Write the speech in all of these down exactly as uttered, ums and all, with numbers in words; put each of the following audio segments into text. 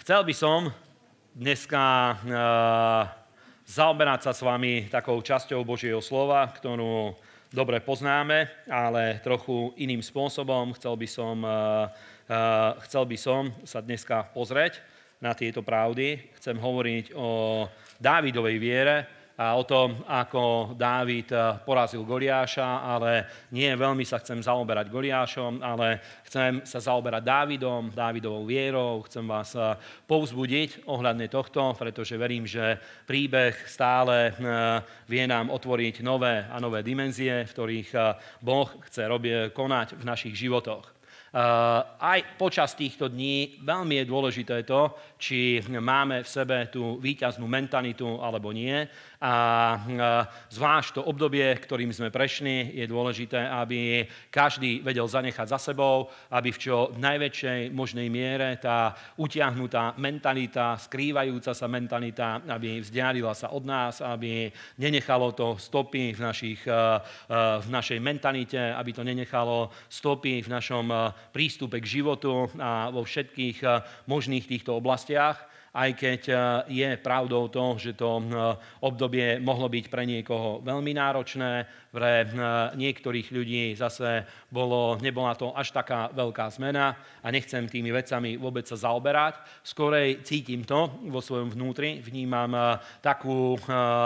Chcel by som dneska uh, zaoberať sa s vami takou časťou Božieho slova, ktorú dobre poznáme, ale trochu iným spôsobom. Chcel by som, uh, uh, chcel by som sa dneska pozrieť na tieto pravdy. Chcem hovoriť o Dávidovej viere a o tom, ako Dávid porazil Goliáša, ale nie veľmi sa chcem zaoberať Goliášom, ale chcem sa zaoberať Dávidom, Dávidovou vierou. Chcem vás povzbudiť ohľadne tohto, pretože verím, že príbeh stále vie nám otvoriť nové a nové dimenzie, v ktorých Boh chce robiť, konať v našich životoch. Uh, aj počas týchto dní veľmi je dôležité to, či máme v sebe tú víťaznú mentalitu alebo nie. A uh, zvlášť to obdobie, ktorým sme prešli, je dôležité, aby každý vedel zanechať za sebou, aby v čo najväčšej možnej miere tá utiahnutá mentalita, skrývajúca sa mentalita, aby vzdialila sa od nás, aby nenechalo to stopy v, našich, uh, uh, v našej mentalite, aby to nenechalo stopy v našom uh, prístupe k životu a vo všetkých možných týchto oblastiach, aj keď je pravdou to, že to obdobie mohlo byť pre niekoho veľmi náročné, pre niektorých ľudí zase bolo, nebola to až taká veľká zmena a nechcem tými vecami vôbec sa zaoberať. Skorej cítim to vo svojom vnútri, vnímam takú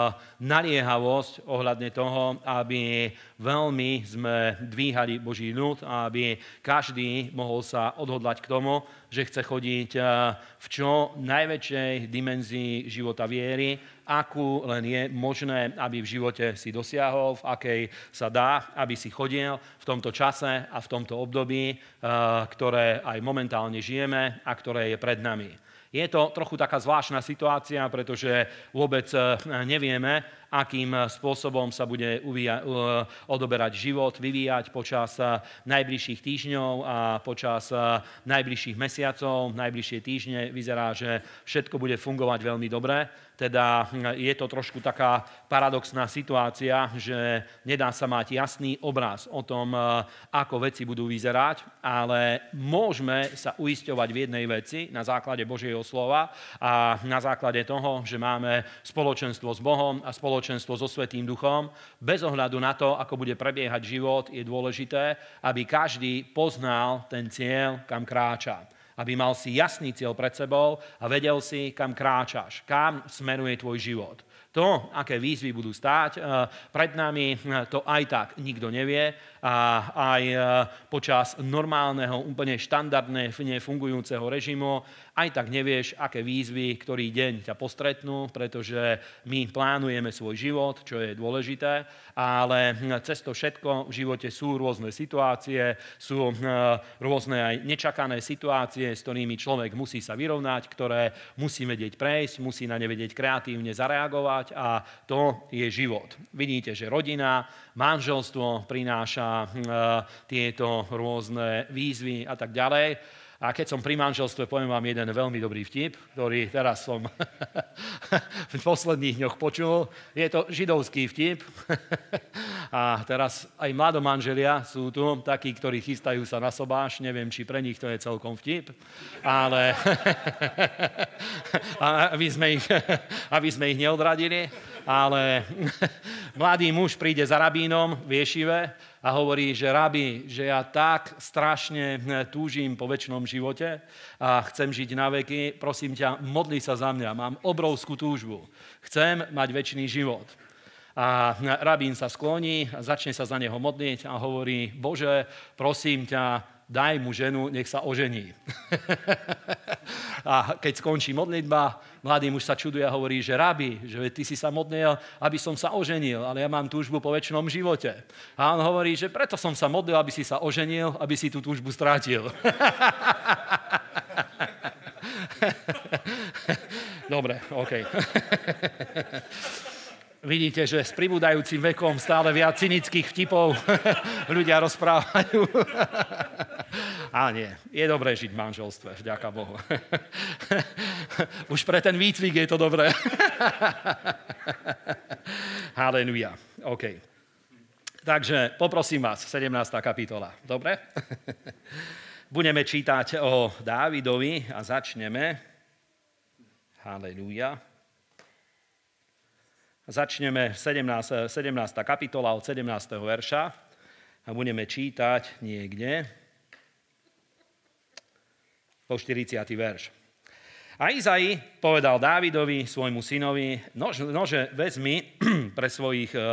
naliehavosť ohľadne toho, aby veľmi sme dvíhali Boží ľud a aby každý mohol sa odhodlať k tomu, že chce chodiť v čo najväčšej dimenzii života viery, akú len je možné, aby v živote si dosiahol, v akej sa dá, aby si chodil v tomto čase a v tomto období, ktoré aj momentálne žijeme a ktoré je pred nami. Je to trochu taká zvláštna situácia, pretože vôbec nevieme, akým spôsobom sa bude uvia- odoberať život, vyvíjať počas najbližších týždňov a počas najbližších mesiacov. Najbližšie týždne vyzerá, že všetko bude fungovať veľmi dobre. Teda je to trošku taká paradoxná situácia, že nedá sa mať jasný obraz o tom, ako veci budú vyzerať, ale môžeme sa uisťovať v jednej veci na základe Božieho slova a na základe toho, že máme spoločenstvo s Bohom a spoločenstvo so Svätým Duchom. Bez ohľadu na to, ako bude prebiehať život, je dôležité, aby každý poznal ten cieľ, kam kráča. Aby mal si jasný cieľ pred sebou a vedel si, kam kráčaš, kam smeruje tvoj život. To, aké výzvy budú stáť pred nami, to aj tak nikto nevie a aj počas normálneho, úplne štandardne fungujúceho režimu aj tak nevieš, aké výzvy, ktorý deň ťa postretnú, pretože my plánujeme svoj život, čo je dôležité, ale cez to všetko v živote sú rôzne situácie, sú rôzne aj nečakané situácie, s ktorými človek musí sa vyrovnať, ktoré musí vedieť prejsť, musí na ne vedieť kreatívne zareagovať a to je život. Vidíte, že rodina, manželstvo prináša tieto rôzne výzvy a tak ďalej. A keď som pri manželstve, poviem vám jeden veľmi dobrý vtip, ktorý teraz som v posledných dňoch počul. Je to židovský vtip. A teraz aj mladomanželia sú tu, takí, ktorí chystajú sa na sobáš. Neviem, či pre nich to je celkom vtip, ale aby sme ich, aby sme ich neodradili. Ale mladý muž príde za rabínom v ješive a hovorí, že rabi, že ja tak strašne túžim po večnom živote a chcem žiť na veky, prosím ťa, modli sa za mňa, mám obrovskú túžbu, chcem mať večný život. A rabín sa skloní a začne sa za neho modliť a hovorí, Bože, prosím ťa, daj mu ženu, nech sa ožení. A keď skončí modlitba, mladý muž sa čuduje a hovorí, že rabi, že ty si sa modlil, aby som sa oženil, ale ja mám túžbu po večnom živote. A on hovorí, že preto som sa modlil, aby si sa oženil, aby si tú túžbu strátil. Dobre, okej. Vidíte, že s pribúdajúcim vekom stále viac cynických vtipov ľudia rozprávajú. A nie, je dobré žiť v manželstve, vďaka Bohu. Už pre ten výcvik je to dobré. Halelujá. OK. Takže poprosím vás, sedemnásta kapitola. Dobre? Budeme čítať o Dávidovi a začneme Halelúja. Začneme sedemnásta kapitola od sedemnásteho verša a budeme čítať niekde po štyridsiaty verš. A Izai povedal Dávidovi, svojmu synovi, nože, nože vezmi pre svojich e,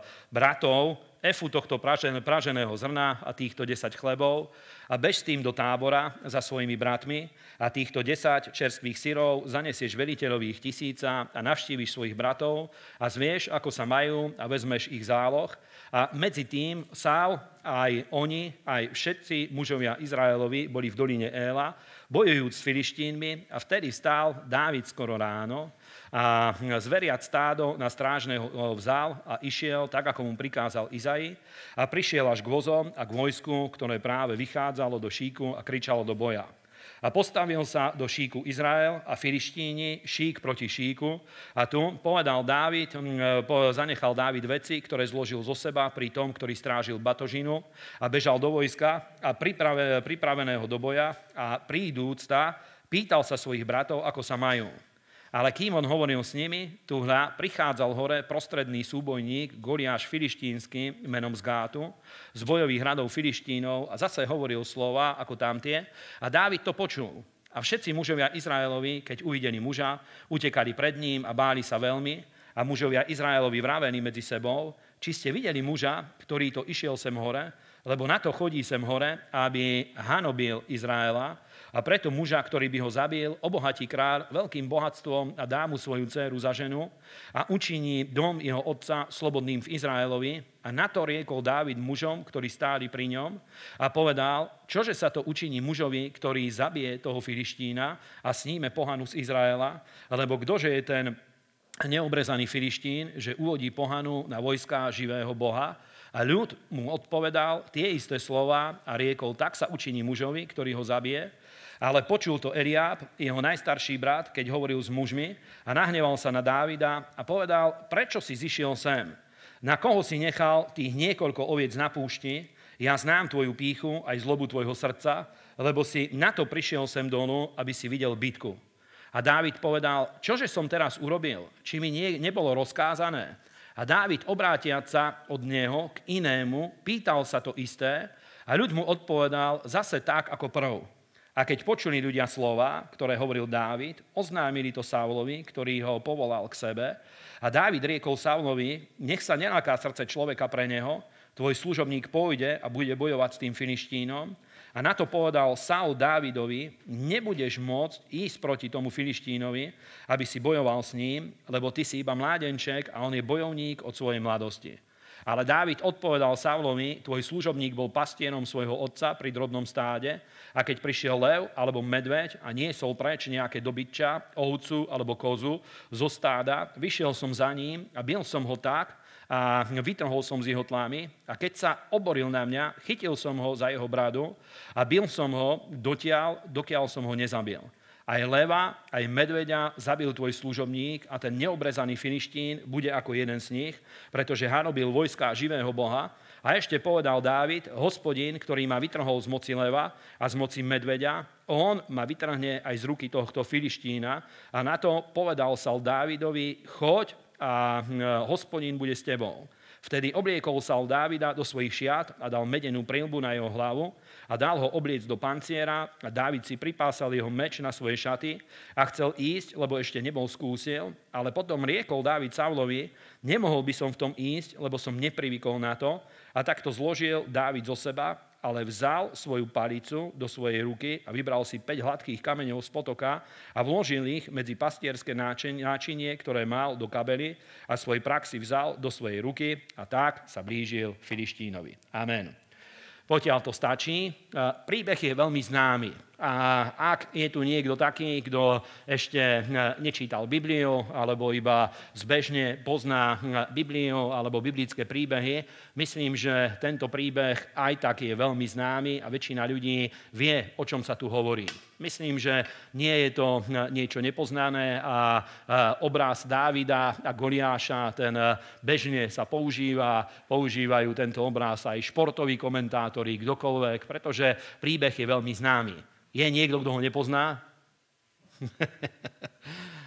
bratov efu tohto praženého zrna a týchto desať chlebov a bež s tým do tábora za svojimi bratmi a týchto desať čerstvých syrov zanesieš veliteľovi ich tisíca a navštíviš svojich bratov a zvieš, ako sa majú a vezmeš ich záloh. A medzi tým Sál, aj oni, aj všetci mužovia Izraelovi boli v doline Éla, bojujúc s Filištínmi a vtedy vstál Dávid skoro ráno a zveriac stádo na strážneho vzal a išiel, tak ako mu prikázal Izai a prišiel až k vozom a k vojsku, ktoré práve vychádzalo do šíku a kričalo do boja. A postavil sa do šíku Izrael a Filištíni šík proti šíku. A tu povedal Dávid, zanechal Dávid veci, ktoré zložil zo seba pri tom, ktorý strážil batožinu a bežal do vojska a pripraveného do boja a prídúc tá, pýtal sa svojich bratov, ako sa majú. Ale kým on hovoril s nimi, tu hľa prichádzal hore prostredný súbojník Goliáš filištínsky menom z Gátu, z bojových hradov Filištínov a zase hovoril slova ako tamtie. A Dávid to počul. A všetci mužovia Izraelovi, keď uvideli muža, utekali pred ním a báli sa veľmi. A mužovia Izraelovi vravení medzi sebou, či ste videli muža, ktorý to išiel sem hore, lebo na to chodí sem hore, aby hanobil Izraela. A preto muža, ktorý by ho zabil, obohatí kráľ veľkým bohatstvom a dá mu svoju dcéru za ženu a učiní dom jeho otca slobodným v Izraelovi. A na to riekol Dávid mužom, ktorí stáli pri ňom a povedal, čože sa to učiní mužovi, ktorý zabije toho Filištína a sníme pohanu z Izraela, lebo kdože je ten neobrezaný Filištín, že uvodí pohanu na vojská živého Boha. A ľud mu odpovedal tie isté slova a riekol, tak sa učiní mužovi, ktorý ho zabije. Ale počul to Eliáb, jeho najstarší brat, keď hovoril s mužmi a nahneval sa na Dávida a povedal, prečo si zišiel sem? Na koho si nechal tých niekoľko oviec na púšti? Ja znám tvoju pýchu, aj zlobu tvojho srdca, lebo si na to prišiel sem dolu, aby si videl bitku. A Dávid povedal, čože som teraz urobil? Či mi nie, nebolo rozkázané? A Dávid, obrátiac sa od neho k inému, pýtal sa to isté a ľud mu odpovedal zase tak ako prv. A keď počuli ľudia slova, ktoré hovoril Dávid, oznámili to Saulovi, ktorý ho povolal k sebe. A Dávid riekol Saulovi, nech sa neláká srdce človeka pre neho, tvoj služobník pôjde a bude bojovať s tým Filištínom. A na to povedal Saul Dávidovi, nebudeš môcť ísť proti tomu Filištínovi, aby si bojoval s ním, lebo ty si iba mládenček a on je bojovník od svojej mladosti. Ale Dávid odpovedal Saulovi, tvoj služobník bol pastierom svojho otca pri drobnom stáde a keď prišiel lev alebo medveď a niesol preč nejaké dobytča, ovcu alebo kozu zo stáda, vyšiel som za ním a bil som ho tak a vytrhol som z jeho tlámy a keď sa oboril na mňa, chytil som ho za jeho bradu a bil som ho dotiaľ, dokiaľ som ho nezabil. Aj leva, aj medveďa zabil tvoj služobník a ten neobrezaný Filištín bude ako jeden z nich, pretože hanobil vojska živého Boha. A ešte povedal Dávid, Hospodin, ktorý ma vytrhol z moci leva a z moci medveďa, on ma vytrhne aj z ruky tohto Filištína. A na to povedal Saul Dávidovi, choď a Hospodin bude s tebou. Vtedy obliekol Saul Dávida do svojich šiat a dal medenú prilbu na jeho hlavu a dal ho obliec do panciera a Dávid si pripásal jeho meč na svoje šaty a chcel ísť, lebo ešte nebol skúsil, ale potom riekol Dávid Saulovi, nemohol by som v tom ísť, lebo som neprivykol na to a takto zložil Dávid zo seba, ale vzal svoju palicu do svojej ruky a vybral si päť hladkých kameňov z potoka a vložil ich medzi pastierské náčinie, ktoré mal do kabely a svoj prak si vzal do svojej ruky a tak sa blížil Filištínovi. Amen. Potiaľ to stačí. Príbeh je veľmi známy. A ak je tu niekto taký, kto ešte nečítal Bibliu, alebo iba zbežne pozná Bibliu alebo biblické príbehy, myslím, že tento príbeh aj tak je veľmi známy a väčšina ľudí vie, o čom sa tu hovorí. Myslím, že nie je to niečo nepoznané a obraz Dávida a Goliáša, ten bežne sa používa, používajú tento obraz aj športoví komentátori, kdokoľvek, pretože príbeh je veľmi známy. Je niekto, kto ho nepozná?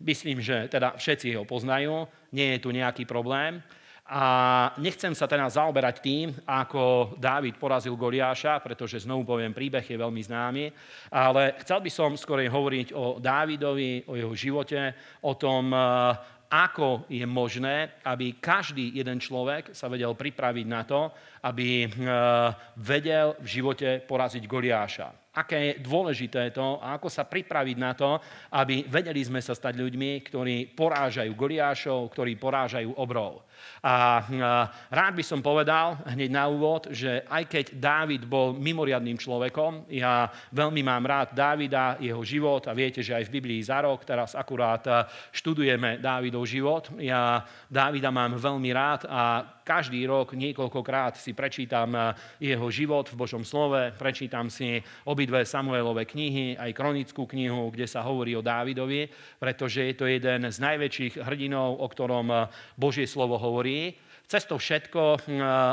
myslím, že teda všetci ho poznajú, nie je tu nejaký problém. A nechcem sa teda zaoberať tým, ako Dávid porazil Goliáša, pretože znovu poviem, príbeh je veľmi známy, ale chcel by som skorej hovoriť o Dávidovi, o jeho živote, o tom, ako je možné, aby každý jeden človek sa vedel pripraviť na to, aby vedel v živote poraziť Goliáša. Aké je dôležité to a ako sa pripraviť na to, aby vedeli sme sa stať ľuďmi, ktorí porážajú Goliášov, ktorí porážajú obrov. A rád by som povedal hneď na úvod, že aj keď Dávid bol mimoriadnym človekom, ja veľmi mám rád Dávida, jeho život a viete, že aj v Biblii za rok, teraz akurát študujeme Dávidov život. Ja Dávida mám veľmi rád a každý rok niekoľkokrát si prečítam jeho život v Božom slove, prečítam si obidve Samuelove knihy, aj kronickú knihu, kde sa hovorí o Dávidovi, pretože je to jeden z najväčších hrdinov, o ktorom Božie slovo hovorí. Cez to všetko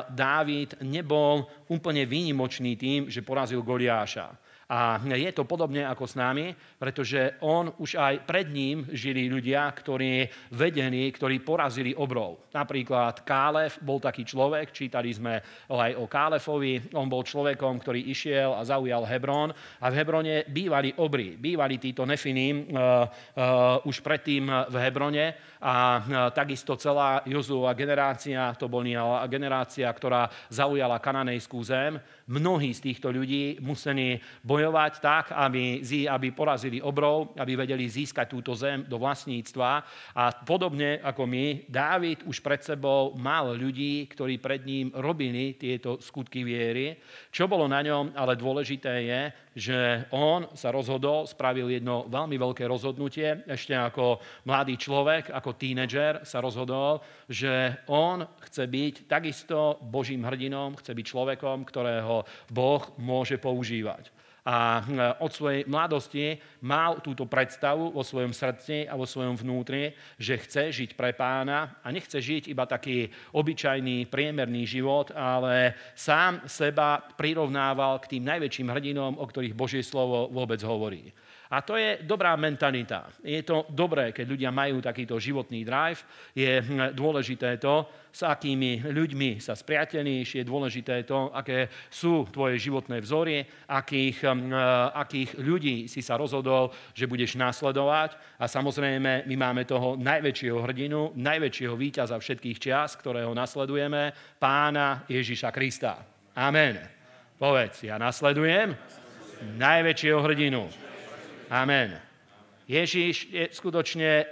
Dávid nebol úplne výnimočný tým, že porazil Goliáša. A je to podobne ako s nami, pretože on už aj pred ním žili ľudia, ktorí vedeli, ktorí porazili obrov. Napríklad Kálev bol taký človek, čítali sme aj o Kálefovi, on bol človekom, ktorý išiel a zaujal Hebrón a v Hebrone bývali obry, bývali títo Nefinim uh, uh, už predtým v Hebrone a uh, takisto celá Jozúova generácia, to bola generácia, ktorá zaujala kananejskú zem. Mnohí z týchto ľudí museli bojovať tak, aby, aby porazili obrov, aby vedeli získať túto zem do vlastníctva. A podobne ako my, Dávid už pred sebou mal ľudí, ktorí pred ním robili tieto skutky viery. Čo bolo na ňom, ale dôležité je, že on sa rozhodol, spravil jedno veľmi veľké rozhodnutie, ešte ako mladý človek, ako tínedžer sa rozhodol, že on chce byť takisto Božím hrdinom, chce byť človekom, ktorého Boh môže používať. A od svojej mladosti mal túto predstavu vo svojom srdci a vo svojom vnútri, že chce žiť pre Pána a nechce žiť iba taký obyčajný, priemerný život, ale sám seba prirovnával k tým najväčším hrdinom, o ktorých Božie slovo vôbec hovorí. A to je dobrá mentalita. Je to dobré, keď ľudia majú takýto životný drive. Je dôležité to, s akými ľuďmi sa spriateľíš, je dôležité to, aké sú tvoje životné vzory, akých, akých ľudí si sa rozhodol, že budeš nasledovať. A samozrejme, my máme toho najväčšieho hrdinu, najväčšieho víťaza všetkých čias, ktorého nasledujeme, Pána Ježiša Krista. Amen. Povedz, ja nasledujem najväčšieho hrdinu. Amen. Ježiš je skutočne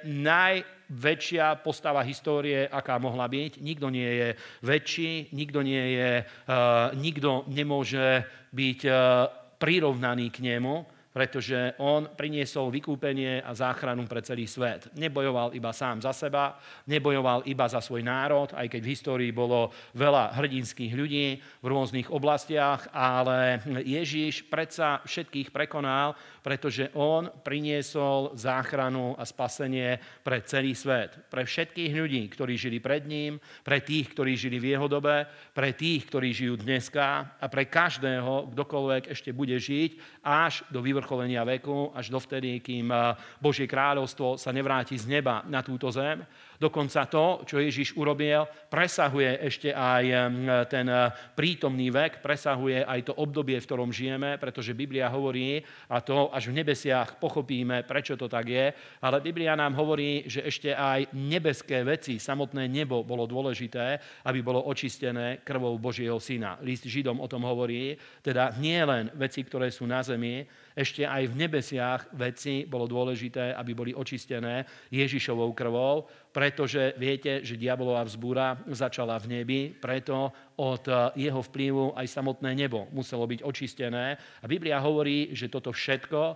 najväčšia postava histórie, aká mohla byť. Nikto nie je väčší, nikto, nie je, uh, nikto nemôže byť uh, prirovnaný k nemu, pretože on priniesol vykúpenie a záchranu pre celý svet. Nebojoval iba sám za seba, nebojoval iba za svoj národ, aj keď v histórii bolo veľa hrdinských ľudí v rôznych oblastiach, ale Ježiš predsa všetkých prekonal, pretože on priniesol záchranu a spasenie pre celý svet. Pre všetkých ľudí, ktorí žili pred ním, pre tých, ktorí žili v jeho dobe, pre tých, ktorí žijú dneska a pre každého, kdokoľvek ešte bude žiť až do vyvrcholenia veku, až dovtedy, kým Božie kráľovstvo sa nevráti z neba na túto zem. Dokonca to, čo Ježiš urobil, presahuje ešte aj ten prítomný vek, presahuje aj to obdobie, v ktorom žijeme, pretože Biblia hovorí, a to až v nebesiach pochopíme, prečo to tak je, ale Biblia nám hovorí, že ešte aj nebeské veci, samotné nebo bolo dôležité, aby bolo očistené krvou Božieho Syna. List Židom o tom hovorí, teda nie len veci, ktoré sú na zemi, ešte aj v nebesiach veci bolo dôležité, aby boli očistené Ježišovou krvou, pretože viete, že diabolová vzbúra začala v nebi, preto od jeho vplyvu aj samotné nebo muselo byť očistené. A Biblia hovorí, že toto všetko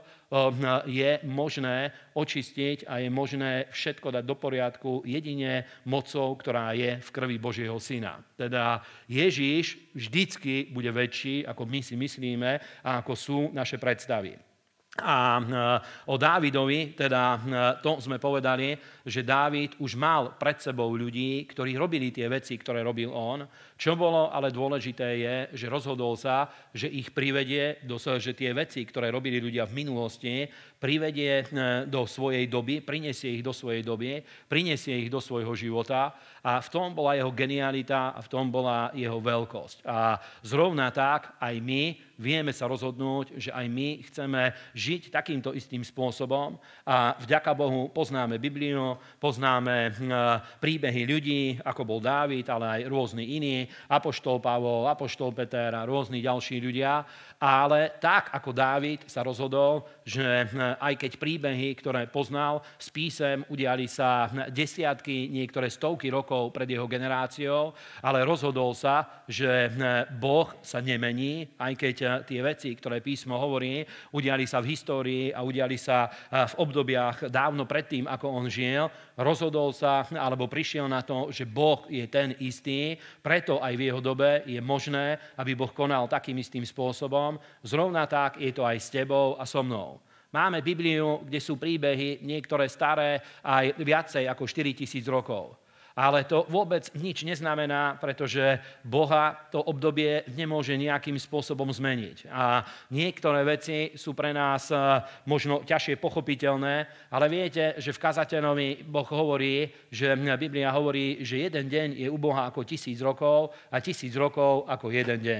je možné očistiť a je možné všetko dať do poriadku jedine mocou, ktorá je v krvi Božieho Syna. Teda Ježiš vždycky bude väčší, ako my si myslíme a ako sú naše predstavy. A o Dávidovi, teda to sme povedali, že Dávid už mal pred sebou ľudí, ktorí robili tie veci, ktoré robil on. Čo bolo ale dôležité je, že rozhodol sa, že ich privedie, do, že tie veci, ktoré robili ľudia v minulosti, privedie do svojej doby, prinesie ich do svojej doby, prinesie ich do svojho života a v tom bola jeho genialita a v tom bola jeho veľkosť. A zrovna tak aj my vieme sa rozhodnúť, že aj my chceme žiť takýmto istým spôsobom a vďaka Bohu poznáme Bibliu, poznáme príbehy ľudí, ako bol Dávid, ale aj rôzni iní, apoštol Pavol, apoštol Peter a rôzni ďalší ľudia, ale tak ako Dávid sa rozhodol, že aj keď príbehy, ktoré poznal z písem, udiali sa desiatky, niektoré stovky rokov pred jeho generáciou, ale rozhodol sa, že Boh sa nemení, aj keď tie veci, ktoré písmo hovorí, udiali sa v histórii a udiali sa v obdobiach dávno predtým, ako on žil, rozhodol sa, alebo prišiel na to, že Boh je ten istý, preto aj v jeho dobe je možné, aby Boh konal takým istým spôsobom. Zrovna tak je to aj s tebou a so mnou. Máme Bibliu, kde sú príbehy, niektoré staré, aj viacej ako štyri tisíc rokov. Ale to vôbec nič neznamená, pretože Boha to obdobie nemôže nejakým spôsobom zmeniť. A niektoré veci sú pre nás možno ťažšie pochopiteľné, ale viete, že v kazateľovi Boh hovorí, že Biblia hovorí, že jeden deň je u Boha ako tisíc rokov a tisíc rokov ako jeden deň.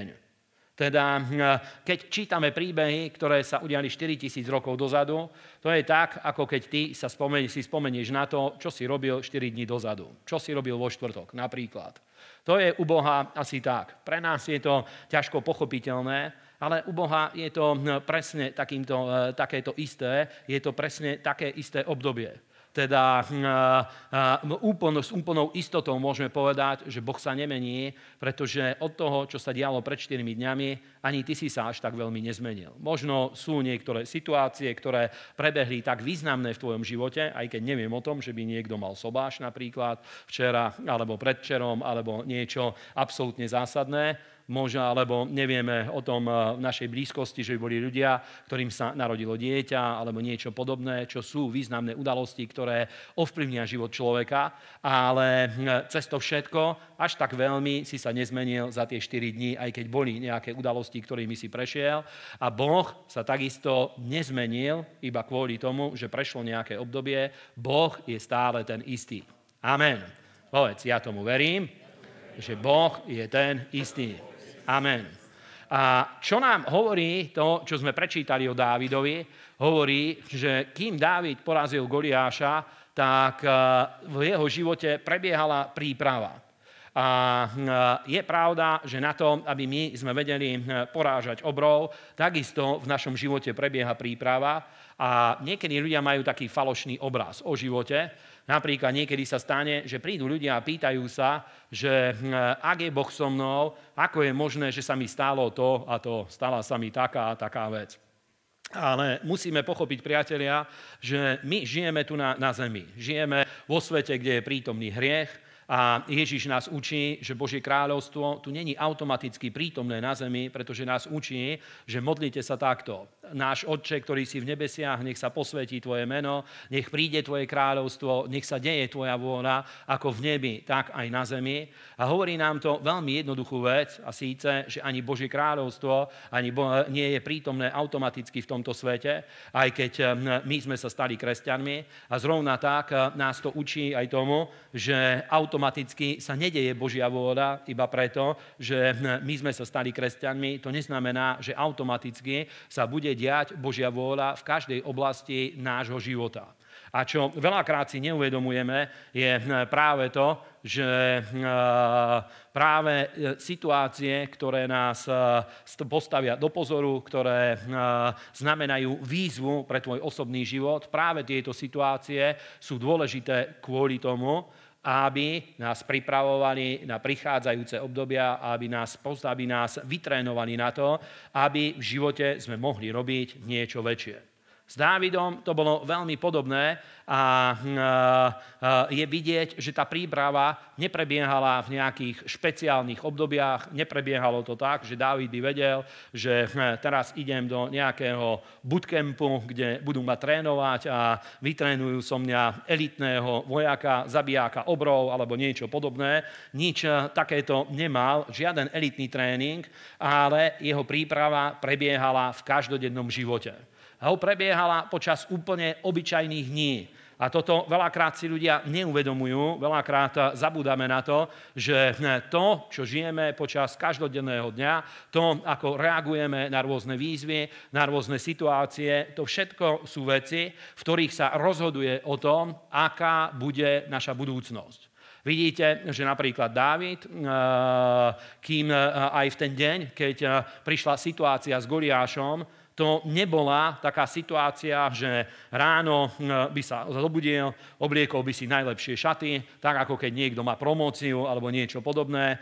Teda, keď čítame príbehy, ktoré sa udiali štyri tisíc rokov dozadu, to je tak, ako keď ty sa spomeni, si spomenieš na to, čo si robil štyri dní dozadu. Čo si robil vo štvrtok, napríklad. To je u Boha asi tak. Pre nás je to ťažko pochopiteľné, ale u Boha je to presne takýmto, takéto isté, je to presne také isté obdobie. Teda úplno, s úplnou istotou môžeme povedať, že Boh sa nemení, pretože od toho, čo sa dialo pred štyrmi dňami, ani ty si sa až tak veľmi nezmenil. Možno sú niektoré situácie, ktoré prebehli tak významné v tvojom živote, aj keď neviem o tom, že by niekto mal sobáš napríklad včera, alebo predvčerom, alebo niečo absolútne zásadné. Možno, alebo nevieme o tom v našej blízkosti, že by boli ľudia, ktorým sa narodilo dieťa, alebo niečo podobné, čo sú významné udalosti, ktoré ovplyvnia život človeka, ale cez to všetko až tak veľmi si sa nezmenil za tie štyri dni, aj keď boli nejaké udalosti, ktorými si prešiel. A Boh sa takisto nezmenil iba kvôli tomu, že prešlo nejaké obdobie. Boh je stále ten istý. Amen. Povedz, ja tomu verím, že Boh je ten istý. Amen. A čo nám hovorí to, čo sme prečítali o Dávidovi, hovorí, že kým Dávid porazil Goliáša, tak v jeho živote prebiehala príprava. A je pravda, že na to, aby my sme vedeli porážať obrov, takisto v našom živote prebieha príprava a niekedy ľudia majú taký falošný obraz o živote. Napríklad niekedy sa stane, že prídu ľudia a pýtajú sa, že ak je Boh so mnou, ako je možné, že sa mi stalo to a to, stala sa mi taká a taká vec. Ale musíme pochopiť, priatelia, že my žijeme tu na, na zemi. Žijeme vo svete, kde je prítomný hriech a Ježiš nás učí, že Božie kráľovstvo tu není automaticky prítomné na zemi, pretože nás učí, že modlite sa takto. Náš Otče, ktorý si v nebesiach, nech sa posvätí tvoje meno, nech príde tvoje kráľovstvo, nech sa deje tvoja vôľa, ako v nebi, tak aj na zemi. A hovorí nám to veľmi jednoduchú vec, a síce, že ani Božie kráľovstvo ani Bo- nie je prítomné automaticky v tomto svete, aj keď my sme sa stali kresťanmi. A zrovna tak nás to učí aj tomu, že automaticky sa nedeje Božia vôľa iba preto, že my sme sa stali kresťanmi. To neznamená, že automaticky sa bude diať Božia vôľa v každej oblasti nášho života. A čo veľakrát si neuvedomujeme, je práve to, že práve situácie, ktoré nás postavia do pozoru, ktoré znamenajú výzvu pre tvoj osobný život, práve tieto situácie sú dôležité kvôli tomu, aby nás pripravovali na prichádzajúce obdobia, aby nás, aby nás vytrénovali na to, aby v živote sme mohli robiť niečo väčšie. S Dávidom to bolo veľmi podobné a je vidieť, že tá príprava neprebiehala v nejakých špeciálnych obdobiach, neprebiehalo to tak, že Dávid by vedel, že teraz idem do nejakého bootcampu, kde budú ma trénovať a vytrénujú so mňa elitného vojaka, zabijáka obrov alebo niečo podobné. Nič takéto nemal, žiaden elitný tréning, ale jeho príprava prebiehala v každodennom živote. A prebiehala počas úplne obyčajných dní. A toto veľakrát si ľudia neuvedomujú, veľakrát zabúdame na to, že to, čo žijeme počas každodenného dňa, to, ako reagujeme na rôzne výzvy, na rôzne situácie, to všetko sú veci, v ktorých sa rozhoduje o tom, aká bude naša budúcnosť. Vidíte, že napríklad Dávid, kým aj v ten deň, keď prišla situácia s Goliášom, to nebola taká situácia, že ráno by sa zobudil, obliekol by si najlepšie šaty, tak ako keď niekto má promóciu alebo niečo podobné,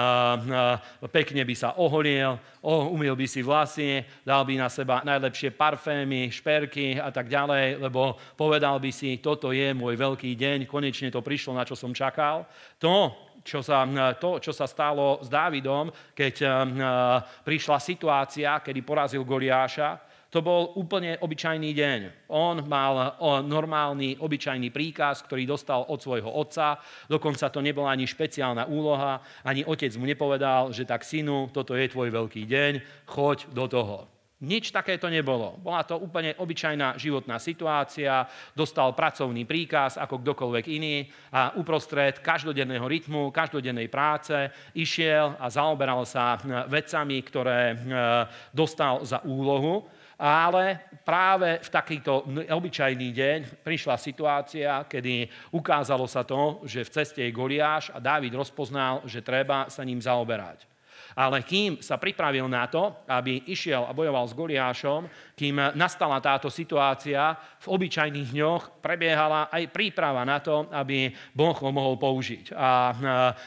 pekne by sa oholil, umyl by si vlasy, dal by na seba najlepšie parfémy, šperky a tak ďalej, lebo povedal by si, toto je môj veľký deň, konečne to prišlo, na čo som čakal. To, Čo sa, to, čo sa stalo s Dávidom, keď prišla situácia, kedy porazil Goliáša, to bol úplne obyčajný deň. On mal normálny, obyčajný príkaz, ktorý dostal od svojho otca. Dokonca to nebola ani špeciálna úloha, ani otec mu nepovedal, že tak synu, toto je tvoj veľký deň, choď do toho. Nič takéto nebolo. Bola to úplne obyčajná životná situácia, dostal pracovný príkaz ako kdokoľvek iný a uprostred každodenného rytmu, každodennej práce išiel a zaoberal sa vecami, ktoré dostal za úlohu. Ale práve v takýto obyčajný deň prišla situácia, kedy ukázalo sa to, že v ceste je Goliáš a Dávid rozpoznal, že treba sa ním zaoberať. Ale kým sa pripravil na to, aby išiel a bojoval s Goliášom, kým nastala táto situácia, v obyčajných dňoch prebiehala aj príprava na to, aby Boh ho mohol použiť. A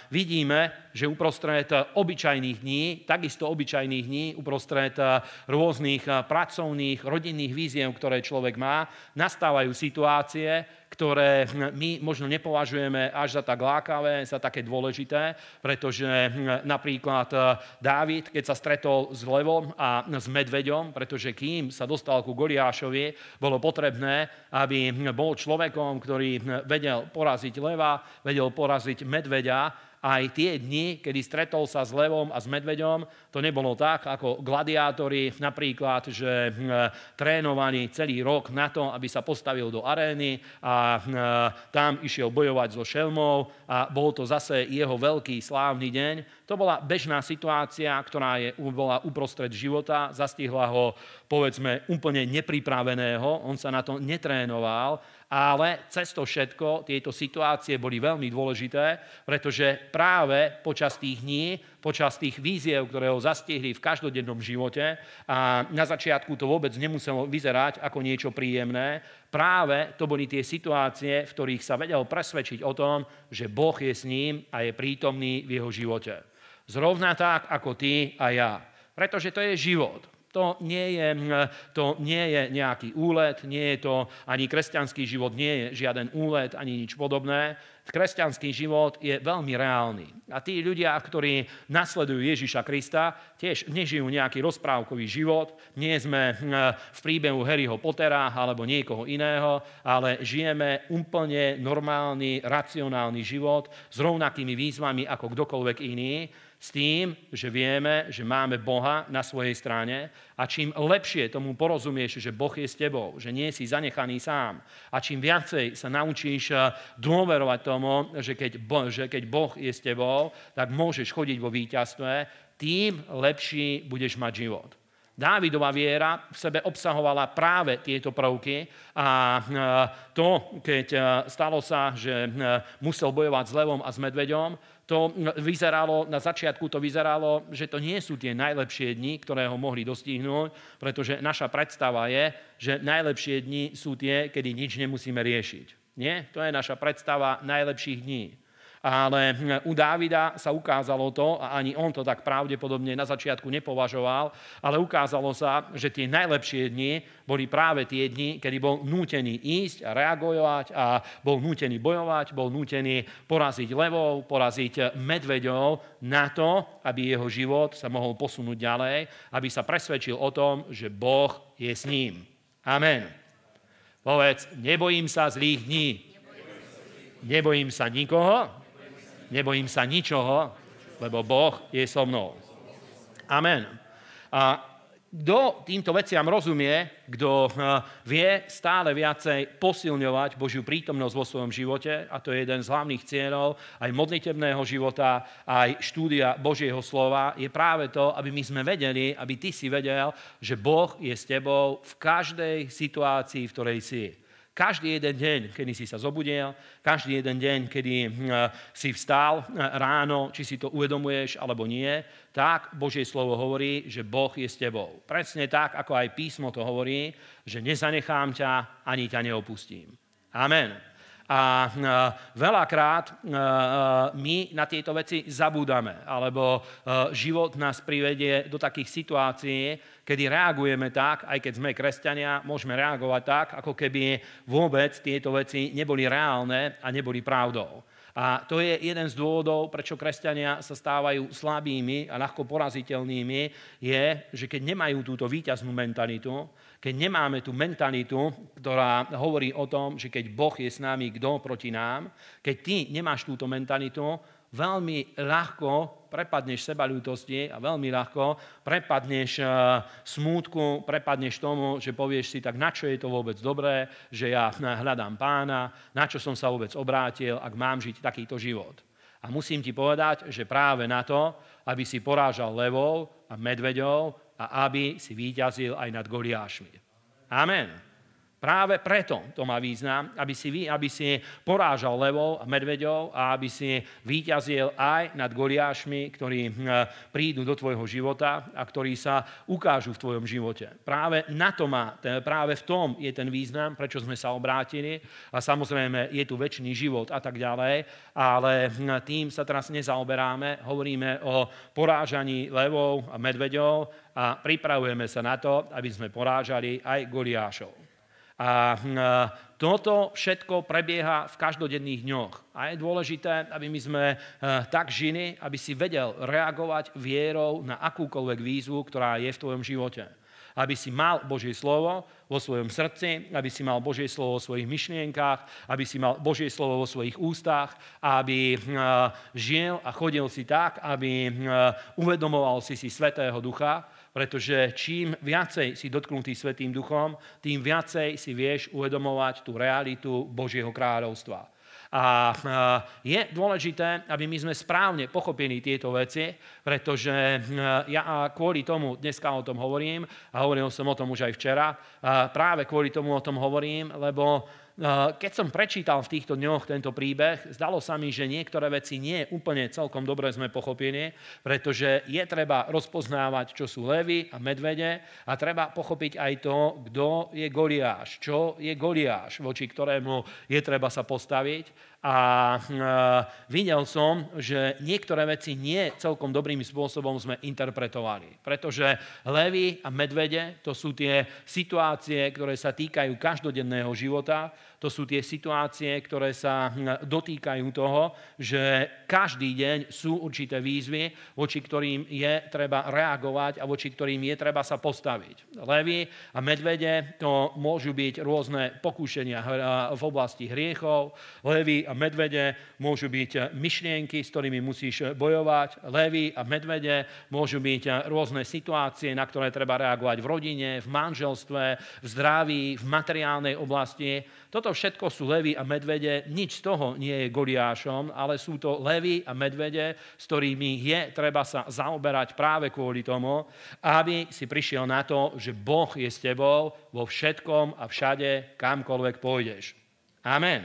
vidíme, že uprostred obyčajných dní, takisto obyčajných dní, uprostred rôznych pracovných, rodinných víziev, ktoré človek má, nastávajú situácie, ktoré my možno nepovažujeme až za tak lákavé, za také dôležité, pretože napríklad Dávid, keď sa stretol s levom a s medveďom, pretože kým sa dostal ku Goliášovi, bolo potrebné, aby bol človekom, ktorý vedel poraziť leva, vedel poraziť medveďa. Aj tie dni, kedy stretol sa s levom a s medveďom, to nebolo tak, ako gladiátori napríklad, že trénovali celý rok na to, aby sa postavil do arény a tam išiel bojovať so šelmou a bol to zase jeho veľký slávny deň. To bola bežná situácia, ktorá je, bola uprostred života, zastihla ho, povedzme, úplne nepripraveného, on sa na to netrénoval, ale cez to všetko tieto situácie boli veľmi dôležité, pretože práve počas tých dní, počas tých víziev, ktoré ho zastihli v každodennom živote, a na začiatku to vôbec nemuselo vyzerať ako niečo príjemné, práve to boli tie situácie, v ktorých sa vedel presvedčiť o tom, že Boh je s ním a je prítomný v jeho živote. Zrovna tak, ako ty a ja. Pretože to je život. To nie je, to nie je nejaký úlet, nie je to ani kresťanský život, nie je žiaden úlet, ani nič podobné. Kresťanský život je veľmi reálny. A tí ľudia, ktorí nasledujú Ježiša Krista, tiež nežijú nejaký rozprávkový život. Nie sme v príbehu Harryho Pottera alebo niekoho iného, ale žijeme úplne normálny, racionálny život s rovnakými výzvami ako kdokoľvek iný, s tým, že vieme, že máme Boha na svojej strane a čím lepšie tomu porozumieš, že Boh je s tebou, že nie si zanechaný sám a čím viacej sa naučíš dôverovať tomu, že keď, že keď Boh je s tebou, tak môžeš chodiť vo víťazstve, tým lepší budeš mať život. Dávidova viera v sebe obsahovala práve tieto prvky a to, keď stalo sa, že musel bojovať s levom a s medveďom, to vyzeralo, na začiatku to vyzeralo, že to nie sú tie najlepšie dni, ktoré ho mohli dostihnúť, pretože naša predstava je, že najlepšie dni sú tie, kedy nič nemusíme riešiť. Nie? To je naša predstava najlepších dní. Ale u Dávida sa ukázalo to, a ani on to tak pravdepodobne na začiatku nepovažoval, ale ukázalo sa, že tie najlepšie dni boli práve tie dni, kedy bol nútený ísť a reagovať a bol nútený bojovať, bol nútený poraziť levov, poraziť medveďov na to, aby jeho život sa mohol posunúť ďalej, aby sa presvedčil o tom, že Boh je s ním. Amen. Povedz, nebojím sa zlých dní. Nebojím sa nikoho. Nebojím sa ničoho, lebo Boh je so mnou. Amen. A kto týmto veciam rozumie, kto vie stále viacej posilňovať Božiu prítomnosť vo svojom živote, a to je jeden z hlavných cieľov aj modlitebného života, aj štúdia Božieho slova, je práve to, aby my sme vedeli, aby ty si vedel, že Boh je s tebou v každej situácii, v ktorej si. Každý jeden deň, kedy si sa zobudil, každý jeden deň, kedy si vstal ráno, či si to uvedomuješ alebo nie, tak Božie slovo hovorí, že Boh je s tebou. Presne tak, ako aj písmo to hovorí, že nezanechám ťa, ani ťa neopustím. Amen. A veľakrát my na tieto veci zabúdame, alebo život nás privedie do takých situácií, kedy reagujeme tak, aj keď sme kresťania, môžeme reagovať tak, ako keby vôbec tieto veci neboli reálne a neboli pravdou. A to je jeden z dôvodov, prečo kresťania sa stávajú slabými a ľahko poraziteľnými, je, že keď nemajú túto víťaznú mentalitu, keď nemáme tú mentalitu, ktorá hovorí o tom, že keď Boh je s nami, kto proti nám, keď ty nemáš túto mentalitu, veľmi ľahko prepadneš sebaľútosti a veľmi ľahko prepadneš smútku, prepadneš tomu, že povieš si, tak na čo je to vôbec dobré, že ja hľadám Pána, na čo som sa vôbec obrátil, ak mám žiť takýto život. A musím ti povedať, že práve na to, aby si porážal levov a medveďov a aby si víťazil aj nad Goliášmi. Amen. Práve preto to má význam, aby si, aby si porážal levov a medveďov a aby si víťazil aj nad Goliášmi, ktorí prídu do tvojho života a ktorí sa ukážu v tvojom živote. Práve na to má, práve v tom je ten význam, prečo sme sa obrátili a samozrejme je tu večný život a tak ďalej, ale tým sa teraz nezaoberáme, hovoríme o porážaní levov a medveďov a pripravujeme sa na to, aby sme porážali aj Goliášov. A toto všetko prebieha v každodenných dňoch. A je dôležité, aby my sme tak žili, aby si vedel reagovať vierou na akúkoľvek výzvu, ktorá je v tvojom živote. Aby si mal Božie slovo vo svojom srdci, aby si mal Božie slovo vo svojich myšlienkách, aby si mal Božie slovo vo svojich ústach, aby žil a chodil si tak, aby uvedomoval si si Svätého Ducha, pretože čím viacej si dotknutý Svätým Duchom, tým viacej si vieš uvedomovať tú realitu Božieho kráľovstva. A je dôležité, aby my sme správne pochopili tieto veci, pretože ja kvôli tomu dneska o tom hovorím, a hovoril som o tom už aj včera, práve kvôli tomu o tom hovorím, lebo keď som prečítal v týchto dňoch tento príbeh, zdalo sa mi, že niektoré veci nie úplne celkom dobre sme pochopili, pretože je treba rozpoznávať, čo sú levy a medvede a treba pochopiť aj to, kto je Goliáš, čo je Goliáš, voči ktorému je treba sa postaviť. A e, videl som, že niektoré veci nie celkom dobrým spôsobom sme interpretovali, pretože levy a medvede to sú tie situácie, ktoré sa týkajú každodenného života, to sú tie situácie, ktoré sa dotýkajú toho, že každý deň sú určité výzvy, voči ktorým je treba reagovať a voči ktorým je treba sa postaviť. Levy a medvede to môžu byť rôzne pokúšenia v oblasti hriechov, levy a medvede môžu byť myšlienky, s ktorými musíš bojovať, levy a medvede môžu byť rôzne situácie, na ktoré treba reagovať v rodine, v manželstve, v zdraví, v materiálnej oblasti. Toto všetko sú levy a medvede, nič z toho nie je Goliášom, ale sú to levy a medvede, s ktorými je treba sa zaoberať práve kvôli tomu, aby si prišiel na to, že Boh je s tebou vo všetkom a všade, kamkoľvek pôjdeš. Amen.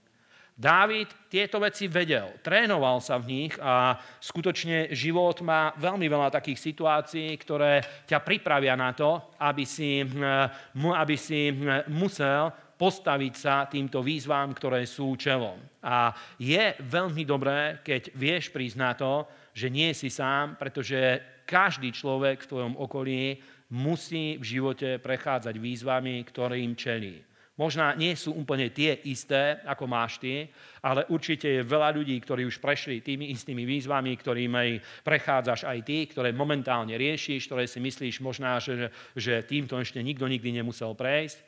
Dávid tieto veci vedel, trénoval sa v nich a skutočne život má veľmi veľa takých situácií, ktoré ťa pripravia na to, aby si, aby si musel postaviť sa týmto výzvám, ktoré sú čelom. A je veľmi dobré, keď vieš prísť na to, že nie si sám, pretože každý človek v tvojom okolí musí v živote prechádzať výzvami, ktorým čelí. Možno nie sú úplne tie isté, ako máš ty, ale určite je veľa ľudí, ktorí už prešli tými istými výzvami, ktorými prechádzaš aj ty, ktoré momentálne riešiš, ktoré si myslíš možná, že, že týmto ešte nikto nikdy nemusel prejsť.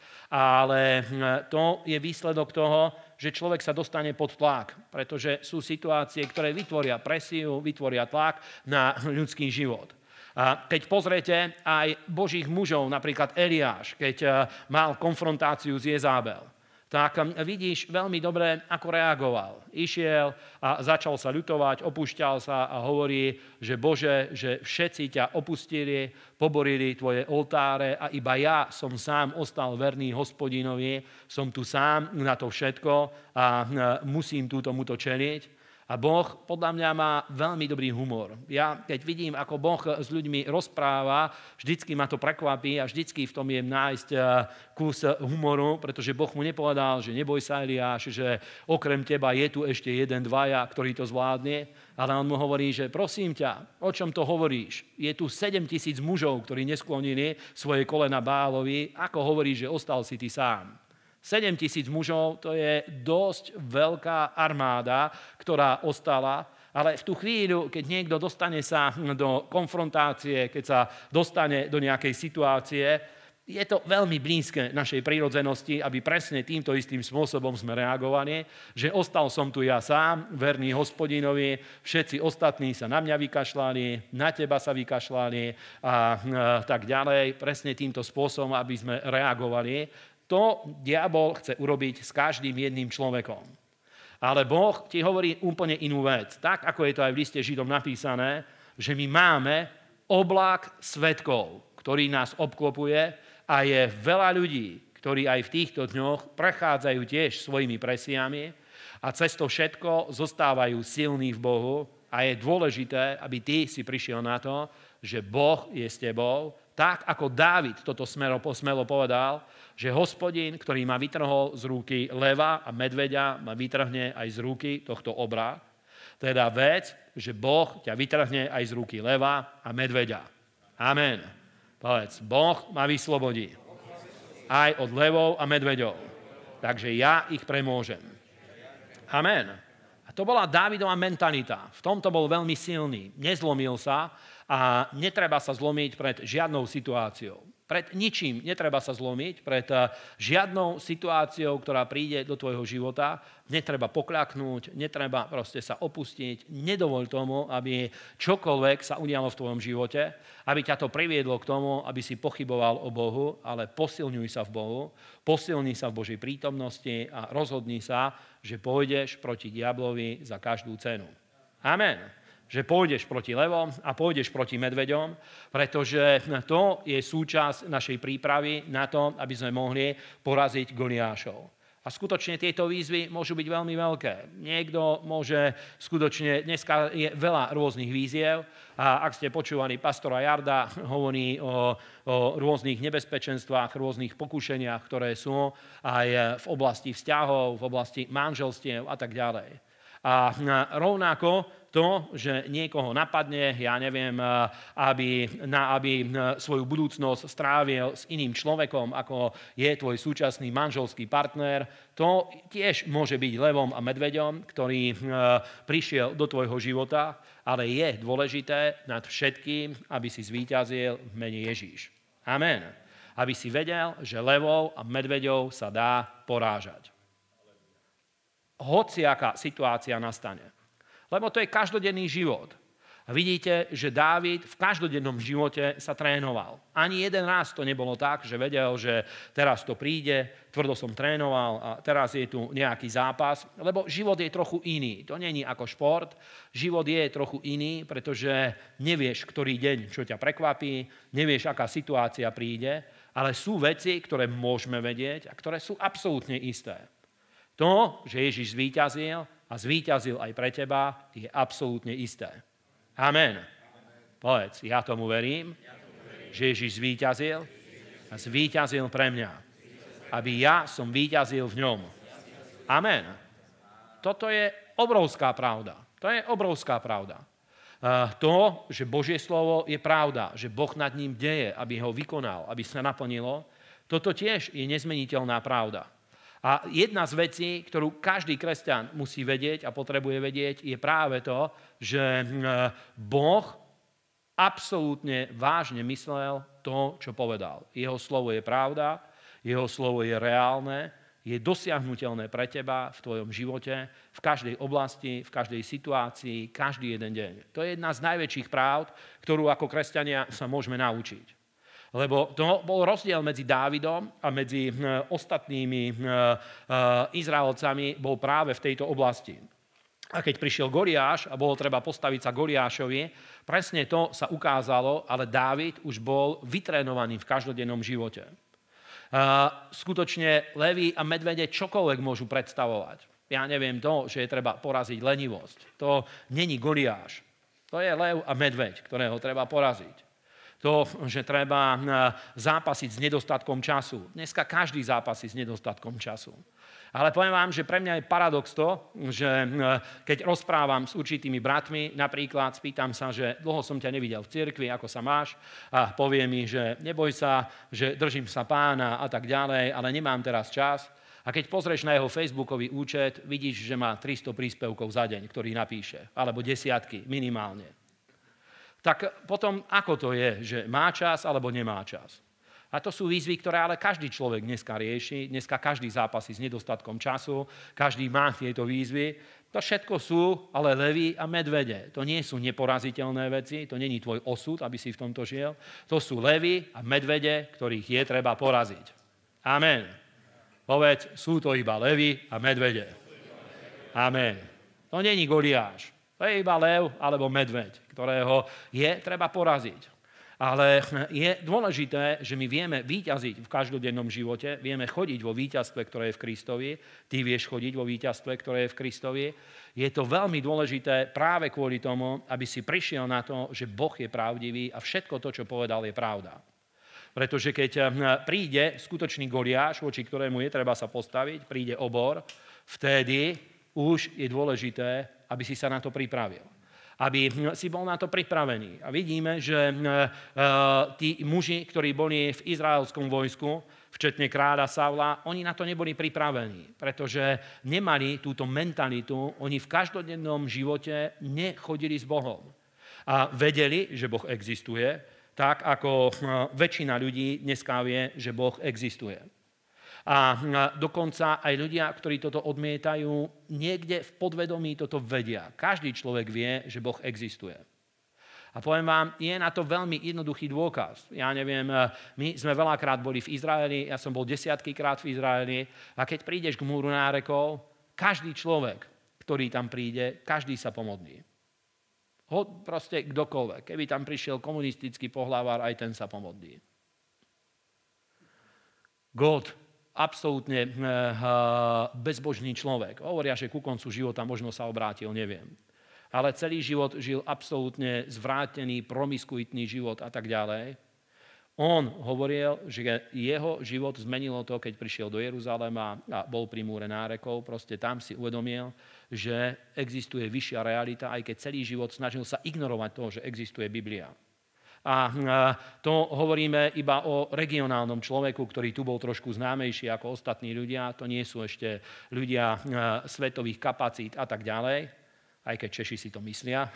Ale to je výsledok toho, že človek sa dostane pod tlak, pretože sú situácie, ktoré vytvoria presiu, vytvoria tlak na ľudský život. A keď pozriete aj Božích mužov, napríklad Eliáš, keď mal konfrontáciu s Jezabel, tak vidíš veľmi dobre, ako reagoval. Išiel a začal sa ľutovať, opúšťal sa a hovorí, že Bože, že všetci ťa opustili, poborili tvoje oltáre a iba ja som sám ostal verný Hospodinovi, som tu sám na to všetko a musím tomuto čeliť. A Boh podľa mňa má veľmi dobrý humor. Ja keď vidím, ako Boh s ľuďmi rozpráva, vždycky ma to prekvapí a vždycky v tom je nájsť kus humoru, pretože Boh mu nepovedal, že neboj sa, Eliáš, že okrem teba je tu ešte jeden, dvaja, ktorý to zvládne, ale on mu hovorí, že prosím ťa, o čom to hovoríš? Je tu sedem tisíc mužov, ktorí nesklonili svoje kolena Bálovi, ako hovoríš, že ostal si ty sám? sedem tisíc mužov, to je dosť veľká armáda, ktorá ostala, ale v tú chvíľu, keď niekto dostane sa do konfrontácie, keď sa dostane do nejakej situácie, je to veľmi blízke našej prírodzenosti, aby presne týmto istým spôsobom sme reagovali, že ostal som tu ja sám, verný Hospodinovi, všetci ostatní sa na mňa vykašľali, na teba sa vykašľali a tak ďalej, presne týmto spôsobom, aby sme reagovali. To diabol chce urobiť s každým jedným človekom. Ale Boh ti hovorí úplne inú vec. Tak, ako je to aj v liste Židom napísané, že my máme oblak svedkov, ktorý nás obklopuje a je veľa ľudí, ktorí aj v týchto dňoch prechádzajú tiež svojimi presiami a cez to všetko zostávajú silní v Bohu a je dôležité, aby ty si prišiel na to, že Boh je s tebou, tak ako Dávid toto smelo, smelo povedal, že Hospodin, ktorý ma vytrhol z ruky leva a medveďa, ma vytrhne aj z ruky tohto obra. Teda vec, že Boh ťa vytrhne aj z ruky leva a medveďa. Amen. Povedz, Boh ma vyslobodí. Aj od levov a medveďov. Takže ja ich premôžem. Amen. A to bola Dávidova mentalita. V tomto bol veľmi silný. Nezlomil sa a netreba sa zlomiť pred žiadnou situáciou. Pred ničím netreba sa zlomiť, pred žiadnou situáciou, ktorá príde do tvojho života. Netreba pokľaknúť, netreba proste sa opustiť. Nedovoľ tomu, aby čokoľvek sa udialo v tvojom živote, aby ťa to priviedlo k tomu, aby si pochyboval o Bohu, ale posilňuj sa v Bohu, posilni sa v Božej prítomnosti a rozhodni sa, že pôjdeš proti diablovi za každú cenu. Amen. Že pôjdeš proti levom a pôjdeš proti medveďom, pretože to je súčasť našej prípravy na to, aby sme mohli poraziť Goliášov. A skutočne tieto výzvy môžu byť veľmi veľké. Niekto môže skutočne, dneska je veľa rôznych výziev a ak ste počúvali pastora Jarda, hovorí o, o rôznych nebezpečenstvách, rôznych pokušeniach, ktoré sú aj v oblasti vzťahov, v oblasti manželstiev a tak ďalej. A rovnako to, že niekoho napadne, ja neviem, aby, na, aby svoju budúcnosť strávil s iným človekom, ako je tvoj súčasný manželský partner, to tiež môže byť levom a medveďom, ktorý prišiel do tvojho života, ale je dôležité nad všetkým, aby si zvíťazil v mene Ježíš. Amen. Aby si vedel, že levou a medveďou sa dá porážať. Hociaká situácia nastane. Lebo to je každodenný život. A vidíte, že Dávid v každodennom živote sa trénoval. Ani jeden raz to nebolo tak, že vedel, že teraz to príde, tvrdo som trénoval a teraz je tu nejaký zápas. Lebo život je trochu iný. To nie je ako šport. Život je trochu iný, pretože nevieš, ktorý deň, čo ťa prekvapí, nevieš, aká situácia príde, ale sú veci, ktoré môžeme vedieť a ktoré sú absolútne isté. To, že Ježiš zvíťazil a zvíťazil aj pre teba, je absolútne isté. Amen. Povedz, ja tomu verím, že Ježiš zvíťazil a zvíťazil pre mňa. aby ja som víťazil v ňom. Amen. Toto je obrovská pravda. To je obrovská pravda. To, že Božie slovo je pravda, že Boh nad ním deje, aby ho vykonal, aby sa naplnilo, toto tiež je nezmeniteľná pravda. A jedna z vecí, ktorú každý kresťan musí vedieť a potrebuje vedieť, je práve to, že Boh absolútne vážne myslel to, čo povedal. Jeho slovo je pravda, jeho slovo je reálne, je dosiahnuteľné pre teba v tvojom živote, v každej oblasti, v každej situácii, každý jeden deň. To je jedna z najväčších pravd, ktorú ako kresťania sa môžeme naučiť. Lebo to bol rozdiel medzi Dávidom a medzi ostatnými Izraelcami bol práve v tejto oblasti. A keď prišiel Goliáš a bolo treba postaviť sa Goliášovi, presne to sa ukázalo, ale Dávid už bol vytrénovaný v každodennom živote. Skutočne levy a medvede čokoľvek môžu predstavovať. Ja neviem to, že je treba poraziť lenivosť. To není Goliáš. To je lev a medveď, ktorého treba poraziť. To, že treba zápasiť s nedostatkom času. Dneska každý zápasí s nedostatkom času. Ale poviem vám, že pre mňa je paradox to, že keď rozprávam s určitými bratmi, napríklad spýtam sa, že dlho som ťa nevidel v cirkvi, ako sa máš, a povie mi, že neboj sa, že držím sa pána a tak ďalej, ale nemám teraz čas. A keď pozrieš na jeho facebookový účet, vidíš, že má tristo príspevkov za deň, ktorý napíše, alebo desiatky minimálne. Tak potom ako to je, že má čas alebo nemá čas? A to sú výzvy, ktoré ale každý človek dneska rieši, dneska každý zápasí s nedostatkom času, každý má tieto výzvy. To všetko sú ale levy a medvede. To nie sú neporaziteľné veci, to není tvoj osud, aby si v tomto žil. To sú levy a medvede, ktorých je treba poraziť. Amen. Povedz, sú to iba levy a medvede. Amen. To není Goliáš. To je iba lev alebo medveď, ktorého je treba poraziť. Ale je dôležité, že my vieme víťaziť v každodennom živote, vieme chodiť vo víťazstve, ktoré je v Kristovi, ty vieš chodiť vo víťazstve, ktoré je v Kristovi. Je to veľmi dôležité práve kvôli tomu, aby si prišiel na to, že Boh je pravdivý a všetko to, čo povedal, je pravda. Pretože keď príde skutočný Goliáš, voči ktorému je treba sa postaviť, príde obor, vtedy už je dôležité, aby si sa na to pripravil. Aby si bol na to pripravený. A vidíme, že tí muži, ktorí boli v izraelskom vojsku, včetne kráľa Saula, oni na to neboli pripravení, pretože nemali túto mentalitu, oni v každodennom živote nechodili s Bohom. A vedeli, že Boh existuje, tak ako väčšina ľudí dneska vie, že Boh existuje. A dokonca aj ľudia, ktorí toto odmietajú, niekde v podvedomí toto vedia. Každý človek vie, že Boh existuje. A poviem vám, je na to veľmi jednoduchý dôkaz. Ja neviem, my sme veľakrát boli v Izraeli, ja som bol desiatkykrát v Izraeli a keď prídeš k múru nárekov, každý človek, ktorý tam príde, každý sa pomodlí. Ho, proste kdokoľvek. Keby tam prišiel komunistický pohlavár, aj ten sa pomodlí. God, absolútne bezbožný človek. Hovoria, že ku koncu života možno sa obrátil, neviem. Ale celý život žil absolútne zvrátený, promiskuitný život a tak ďalej. On hovoril, že jeho život zmenilo to, keď prišiel do Jeruzalema a bol pri múre nárekov. Proste tam si uvedomil, že existuje vyššia realita, aj keď celý život snažil sa ignorovať to, že existuje Biblia. A to hovoríme iba o regionálnom človeku, ktorý tu bol trošku známejší ako ostatní ľudia. To nie sú ešte ľudia svetových kapacít a tak ďalej, aj keď Češi si to myslia.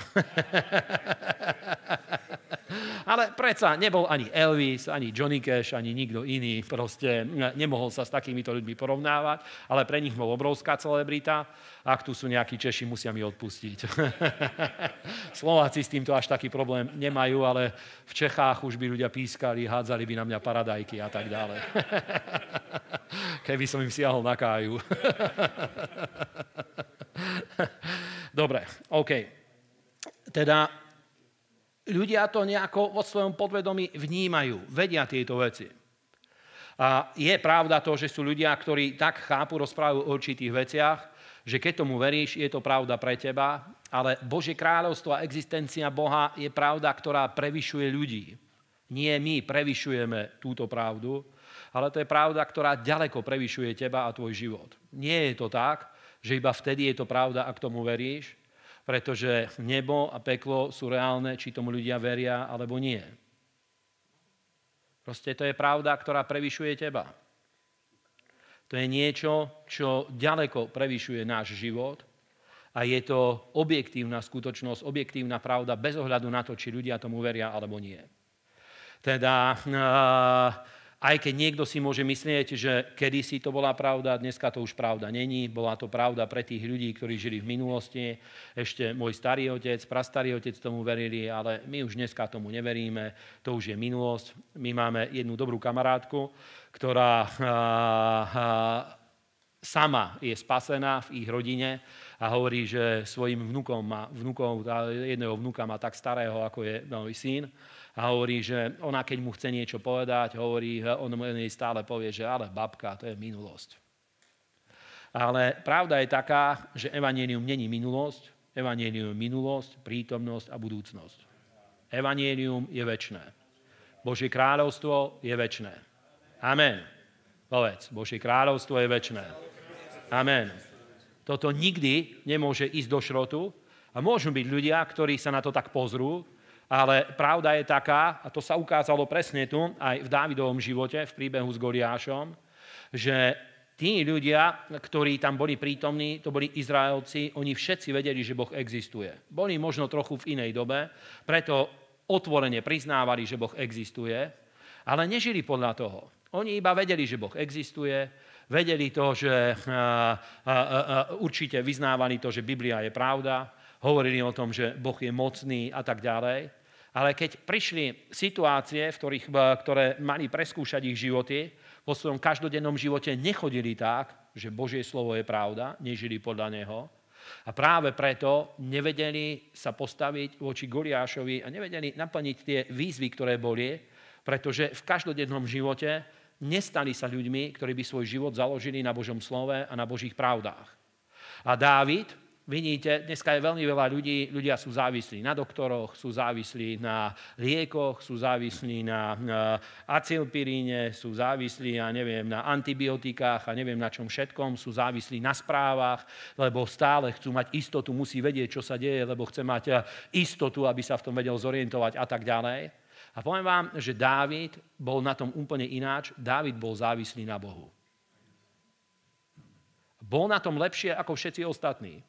Ale predsa nebol ani Elvis, ani Johnny Cash, ani nikto iný. Proste nemohol sa s takýmito ľuďmi porovnávať, ale pre nich bol obrovská celebrita. Ak tu sú nejakí Češi, musia mi odpustiť. Slováci s týmto až taký problém nemajú, ale v Čechách už by ľudia pískali, hádzali by na mňa paradajky a tak ďalej. Keby som im siahol na káju. Dobre, OK. Teda ľudia to nejako vo svojom podvedomí vnímajú, vedia tieto veci. A je pravda to, že sú ľudia, ktorí tak chápu, rozprávajú o určitých veciach, že keď tomu veríš, je to pravda pre teba, ale Božie kráľovstvo a existencia Boha je pravda, ktorá prevyšuje ľudí. Nie my prevyšujeme túto pravdu, ale to je pravda, ktorá ďaleko prevyšuje teba a tvoj život. Nie je to tak, že iba vtedy je to pravda, ak tomu veríš, pretože nebo a peklo sú reálne, či tomu ľudia veria, alebo nie. Proste to je pravda, ktorá prevyšuje teba. To je niečo, čo ďaleko prevyšuje náš život a je to objektívna skutočnosť, objektívna pravda bez ohľadu na to, či ľudia tomu veria, alebo nie. Teda, aj keď niekto si môže myslieť, že kedysi to bola pravda, dneska to už pravda není. Bola to pravda pre tých ľudí, ktorí žili v minulosti. Ešte môj starý otec, prastarý otec tomu verili, ale my už dneska tomu neveríme. To už je minulosť. My máme jednu dobrú kamarátku, ktorá sama je spasená v ich rodine a hovorí, že svojim vnukom má, vnukov, jedného vnuka má tak starého, ako je môj syn. A hovorí, že ona, keď mu chce niečo povedať, hovorí, on jej stále povie, že ale babka, to je minulosť. Ale pravda je taká, že evanjelium není minulosť, evanjelium je minulosť, prítomnosť a budúcnosť. Evanjelium je večné. Božie kráľovstvo je večné. Amen. Povedz, Božie kráľovstvo je večné. Amen. Toto nikdy nemôže ísť do šrotu a môžu byť ľudia, ktorí sa na to tak pozrú, ale pravda je taká, a to sa ukázalo presne tu, aj v Dávidovom živote, v príbehu s Goliášom, že tí ľudia, ktorí tam boli prítomní, to boli Izraelci, oni všetci vedeli, že Boh existuje. Boli možno trochu v inej dobe, preto otvorene priznávali, že Boh existuje, ale nežili podľa toho. Oni iba vedeli, že Boh existuje, vedeli to, že a, a, a, určite vyznávali to, že Biblia je pravda, hovorili o tom, že Boh je mocný a tak ďalej. Ale keď prišli situácie, v ktorých, ktoré mali preskúšať ich životy, po svojom každodennom živote nechodili tak, že Božie slovo je pravda, nežili podľa neho. A práve preto nevedeli sa postaviť voči Goliášovi a nevedeli naplniť tie výzvy, ktoré boli, pretože v každodennom živote nestali sa ľuďmi, ktorí by svoj život založili na Božom slove a na Božích pravdách. A Dávid, vidíte, dneska je veľmi veľa ľudí, ľudia sú závislí na doktoroch, sú závislí na liekoch, sú závislí na, na acylpiríne, sú závislí, ja neviem, na antibiotikách a neviem na čom všetkom, sú závislí na správach, lebo stále chcú mať istotu, musí vedieť, čo sa deje, lebo chce mať istotu, aby sa v tom vedel zorientovať a tak ďalej. A poviem vám, že Dávid bol na tom úplne ináč. Dávid bol závislý na Bohu. Bol na tom lepšie ako všetci ostatní.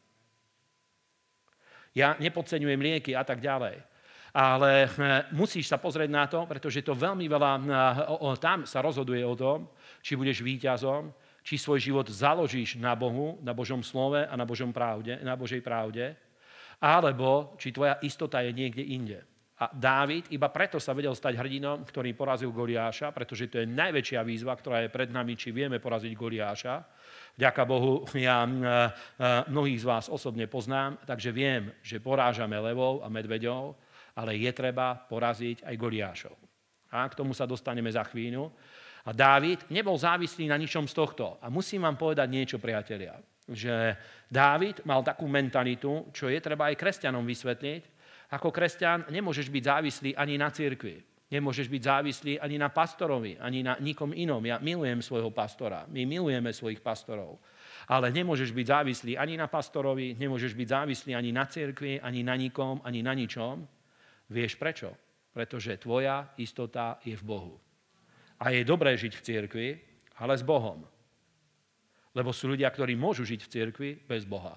Ja nepodceňujem lieky a tak ďalej. Ale musíš sa pozrieť na to, pretože to veľmi veľa, tam sa rozhoduje o tom, či budeš víťazom, či svoj život založíš na Bohu, na Božom slove a na, Božom pravde, na Božej pravde, alebo či tvoja istota je niekde inde. A Dávid iba preto sa vedel stať hrdinom, ktorý porazil Goliáša, pretože to je najväčšia výzva, ktorá je pred nami, či vieme poraziť Goliáša. Vďaka Bohu, ja mnohých z vás osobne poznám, takže viem, že porážame levov a medveďov, ale je treba poraziť aj Goliášov. A k tomu sa dostaneme za chvíľu. A Dávid nebol závislý na ničom z tohto. A musím vám povedať niečo, priatelia, že Dávid mal takú mentalitu, čo je treba aj kresťanom vysvetliť. Ako kresťan nemôžeš byť závislý ani na cirkvi. Nemôžeš byť závislý ani na pastorovi, ani na nikom inom. Ja milujem svojho pastora, my milujeme svojich pastorov. Ale nemôžeš byť závislý ani na pastorovi, nemôžeš byť závislý ani na cirkvi, ani na nikom, ani na ničom. Vieš prečo? Pretože tvoja istota je v Bohu. A je dobré žiť v cirkvi, ale s Bohom. Lebo sú ľudia, ktorí môžu žiť v cirkvi bez Boha.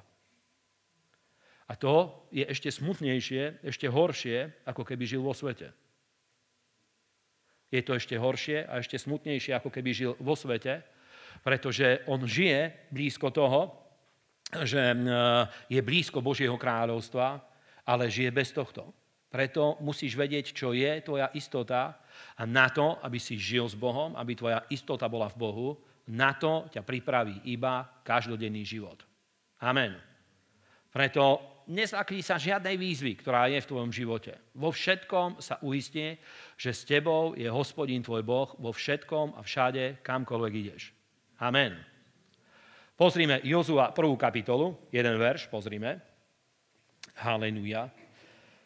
A to je ešte smutnejšie, ešte horšie, ako keby žil vo svete. Je to ešte horšie a ešte smutnejšie, ako keby žil vo svete, pretože on žije blízko toho, že je blízko Božieho kráľovstva, ale žije bez tohto. Preto musíš vedieť, čo je tvoja istota a na to, aby si žil s Bohom, aby tvoja istota bola v Bohu, na to ťa pripraví iba každodenný život. Amen. Preto nezlakni sa žiadnej výzvy, ktorá je v tvojom živote. Vo všetkom sa uistí, že s tebou je Hospodin tvoj Boh, vo všetkom a všade, kamkoľvek ideš. Amen. Pozrime Jozua prvú kapitolu, jeden verš, pozrime. Haleluja.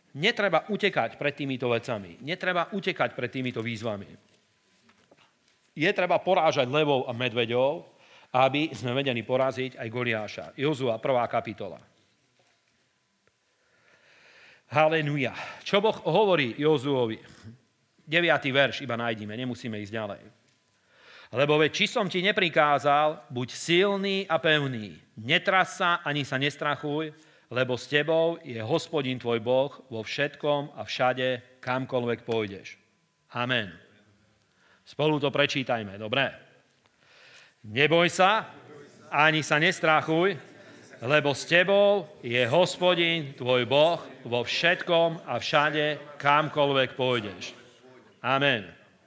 Netreba utekať pred týmito vecami. Netreba utekať pred týmito výzvami. je treba porážať levov a medveďov, aby sme vedeli poraziť aj Goliáša. Jozua, prvá kapitola. Haleluja. Čo Boh hovorí Jozuovi? deviaty verš iba nájdime, nemusíme ísť ďalej. Lebo veď či som ti neprikázal, buď silný a pevný. Netras sa, ani sa nestrachuj, lebo s tebou je Hospodin tvoj Boh vo všetkom a všade, kamkoľvek pôjdeš. Amen. Spolu to prečítajme, dobre? Neboj sa, ani sa nestrachuj, lebo s tebou je Hospodin tvoj Boh vo všetkom a všade, kamkoľvek pôjdeš. Amen.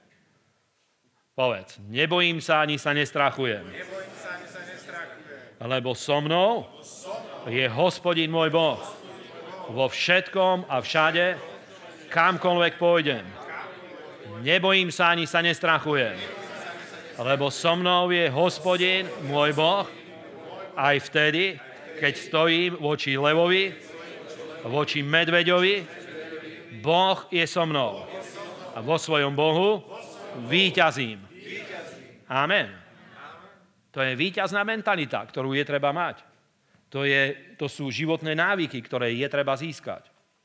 Povedz, nebojím sa, ani sa nestrachujem. Nebojím sa, ani sa nestrachujem. Lebo so mnou je Hospodin môj Boh vo všetkom a všade, kamkoľvek pôjdem. Nebojím sa, ani sa nestrachujem. Lebo so mnou je Hospodin môj Boh aj vtedy, keď stojím voči levovi, voči medveďovi. Boh je so mnou. A vo svojom Bohu víťazím. Amen. To je víťazná mentalita, ktorú je treba mať. To, je, to sú životné návyky, ktoré je treba získať.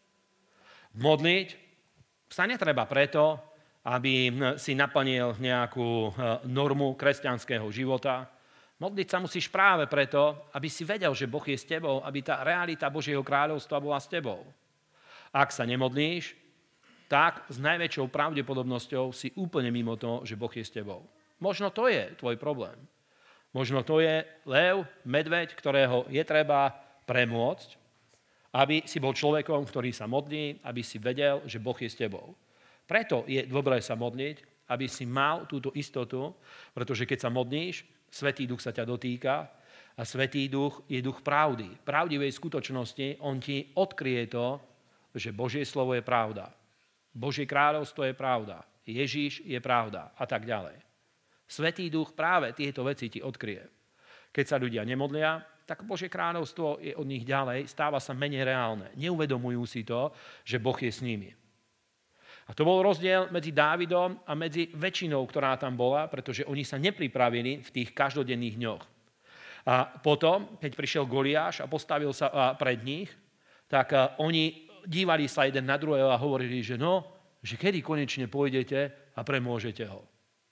Modliť sa netreba preto, aby si naplnil nejakú normu kresťanského života. Modliť sa musíš práve preto, aby si vedel, že Boh je s tebou, aby tá realita Božieho kráľovstva bola s tebou. Ak sa nemodlíš, tak s najväčšou pravdepodobnosťou si úplne mimo to, že Boh je s tebou. Možno to je tvoj problém. Možno to je lev, medveď, ktorého je treba premôcť, aby si bol človekom, ktorý sa modlí, aby si vedel, že Boh je s tebou. Preto je dobré sa modliť, aby si mal túto istotu, pretože keď sa modlíš, Svätý Duch sa ťa dotýka a Svätý Duch je duch pravdy. Pravdivej skutočnosti, on ti odkryje to, že Božie slovo je pravda. Božie kráľovstvo je pravda. Ježíš je pravda a tak ďalej. Svätý Duch práve tieto veci ti odkryje. Keď sa ľudia nemodlia, tak Božie kráľovstvo je od nich ďalej, stáva sa menej reálne. Neuvedomujú si to, že Boh je s nimi. A to bol rozdiel medzi Dávidom a medzi väčšinou, ktorá tam bola, pretože oni sa nepripravili v tých každodenných dňoch. A potom, keď prišiel Goliáš a postavil sa pred nich, tak oni dívali sa jeden na druhého a hovorili, že no, že kedy konečne pôjdete a premôžete ho.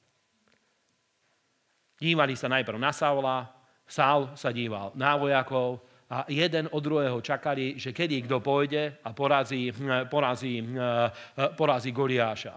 Dívali sa najprv na Saula, Saul sa díval na vojakov a jeden od druhého čakali, že kedy kto pôjde a porazí, porazí, porazí Goliáša.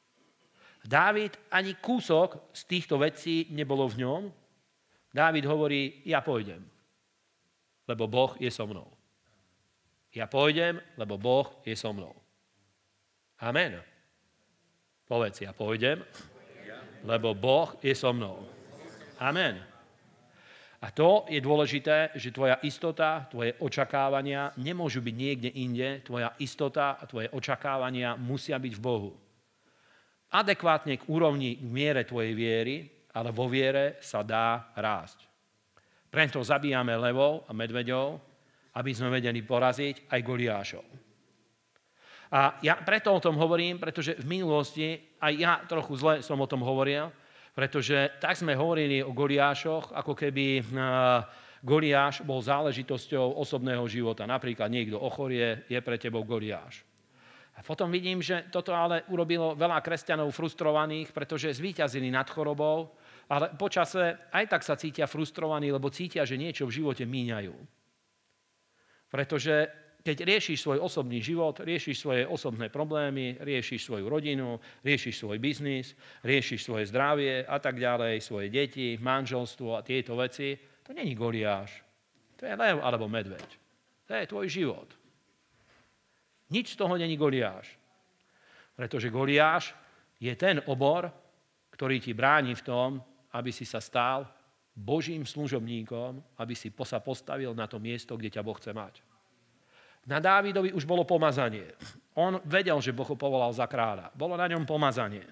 Dávid ani kúsok z týchto vecí nebolo v ňom. Dávid hovorí, ja pôjdem, lebo Boh je so mnou. Ja pôjdem, lebo Boh je so mnou. Amen. Povedz, ja pôjdem, lebo Boh je so mnou. Amen. A to je dôležité, že tvoja istota, tvoje očakávania nemôžu byť niekde inde. Tvoja istota a tvoje očakávania musia byť v Bohu. Adekvátne k úrovni, k miere tvojej viery, ale vo viere sa dá rásť. Preto zabíjame levov a medveďov, aby sme vedeli poraziť aj Goliášov. A ja preto o tom hovorím, pretože v minulosti, aj ja trochu zle som o tom hovoril, pretože tak sme hovorili o Goliášoch, ako keby Goliáš bol záležitosťou osobného života. Napríklad niekto ochorie, je pre tebou Goliáš. A potom vidím, že toto ale urobilo veľa kresťanov frustrovaných, pretože zvíťazili nad chorobou, ale počase aj tak sa cítia frustrovaní, lebo cítia, že niečo v živote míňajú. Pretože keď riešiš svoj osobný život, riešiš svoje osobné problémy, riešiš svoju rodinu, riešiš svoj biznis, riešiš svoje zdravie a tak ďalej, svoje deti, manželstvo a tieto veci, to není Goliáš. To je lev alebo medveď. To je tvoj život. Nič z toho není Goliáš. Pretože Goliáš je ten obor, ktorý ti bráni v tom, aby si sa stal Božím služobníkom, aby si sa postavil na to miesto, kde ťa Boh chce mať. Na Dávidovi už bolo pomazanie. On vedel, že Boh ho povolal za kráľa. Bolo na ňom pomazanie.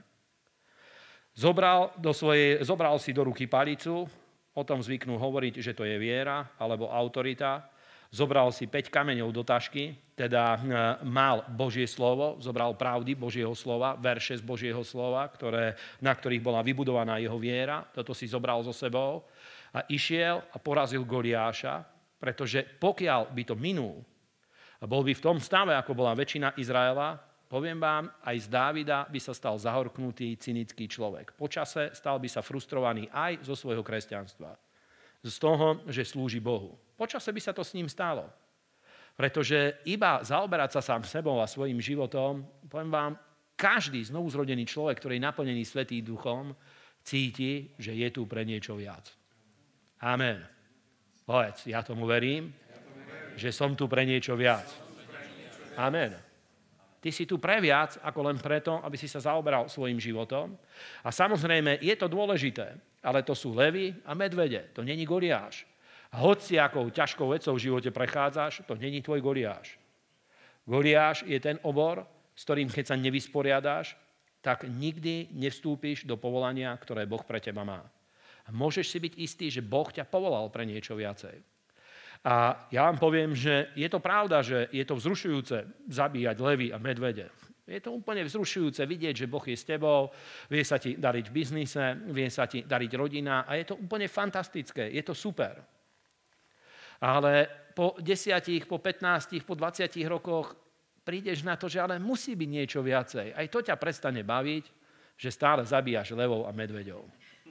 Zobral, do svojej, zobral si do ruky palicu, o tom zvyknú hovoriť, že to je viera alebo autorita. zobral si päť kameňov do tašky, teda mal Božie slovo, zobral pravdy Božieho slova, verše z Božieho slova, ktoré, na ktorých bola vybudovaná jeho viera. Toto si zobral so sebou a išiel a porazil Goliáša, pretože pokiaľ by to minul a bol by v tom stave, ako bola väčšina Izraela, poviem vám, aj z Dávida by sa stal zahorknutý, cynický človek. Počase stal by sa frustrovaný aj zo svojho kresťanstva. Z toho, že slúži Bohu. Počase by sa to s ním stalo. Pretože iba zaoberať sa sám sebou a svojim životom, poviem vám, každý znovuzrodený človek, ktorý je naplnený Svätým Duchom, cíti, že je tu pre niečo viac. Amen. Povedz, ja tomu verím, že som tu pre niečo viac. Amen. Ty si tu pre viac, ako len preto, aby si sa zaoberal svojim životom. A samozrejme, je to dôležité, ale to sú levy a medvede, to není Goliáš. A hoci akou ťažkou vecou v živote prechádzaš, to není tvoj Goliáš. Goliáš je ten obor, s ktorým keď sa nevysporiadáš, tak nikdy nevstúpiš do povolania, ktoré Boh pre teba má. A môžeš si byť istý, že Boh ťa povolal pre niečo viacej. A ja vám poviem, že je to pravda, že je to vzrušujúce zabíjať levy a medvede. Je to úplne vzrušujúce vidieť, že Boh je s tebou, vie sa ti dariť v biznise, vie sa ti dariť rodina a je to úplne fantastické, je to super. Ale po desiatich, po pätnástich, po dvadsiatich rokoch prídeš na to, že ale musí byť niečo viacej. Aj to ťa prestane baviť, že stále zabíjaš levov a medveďov.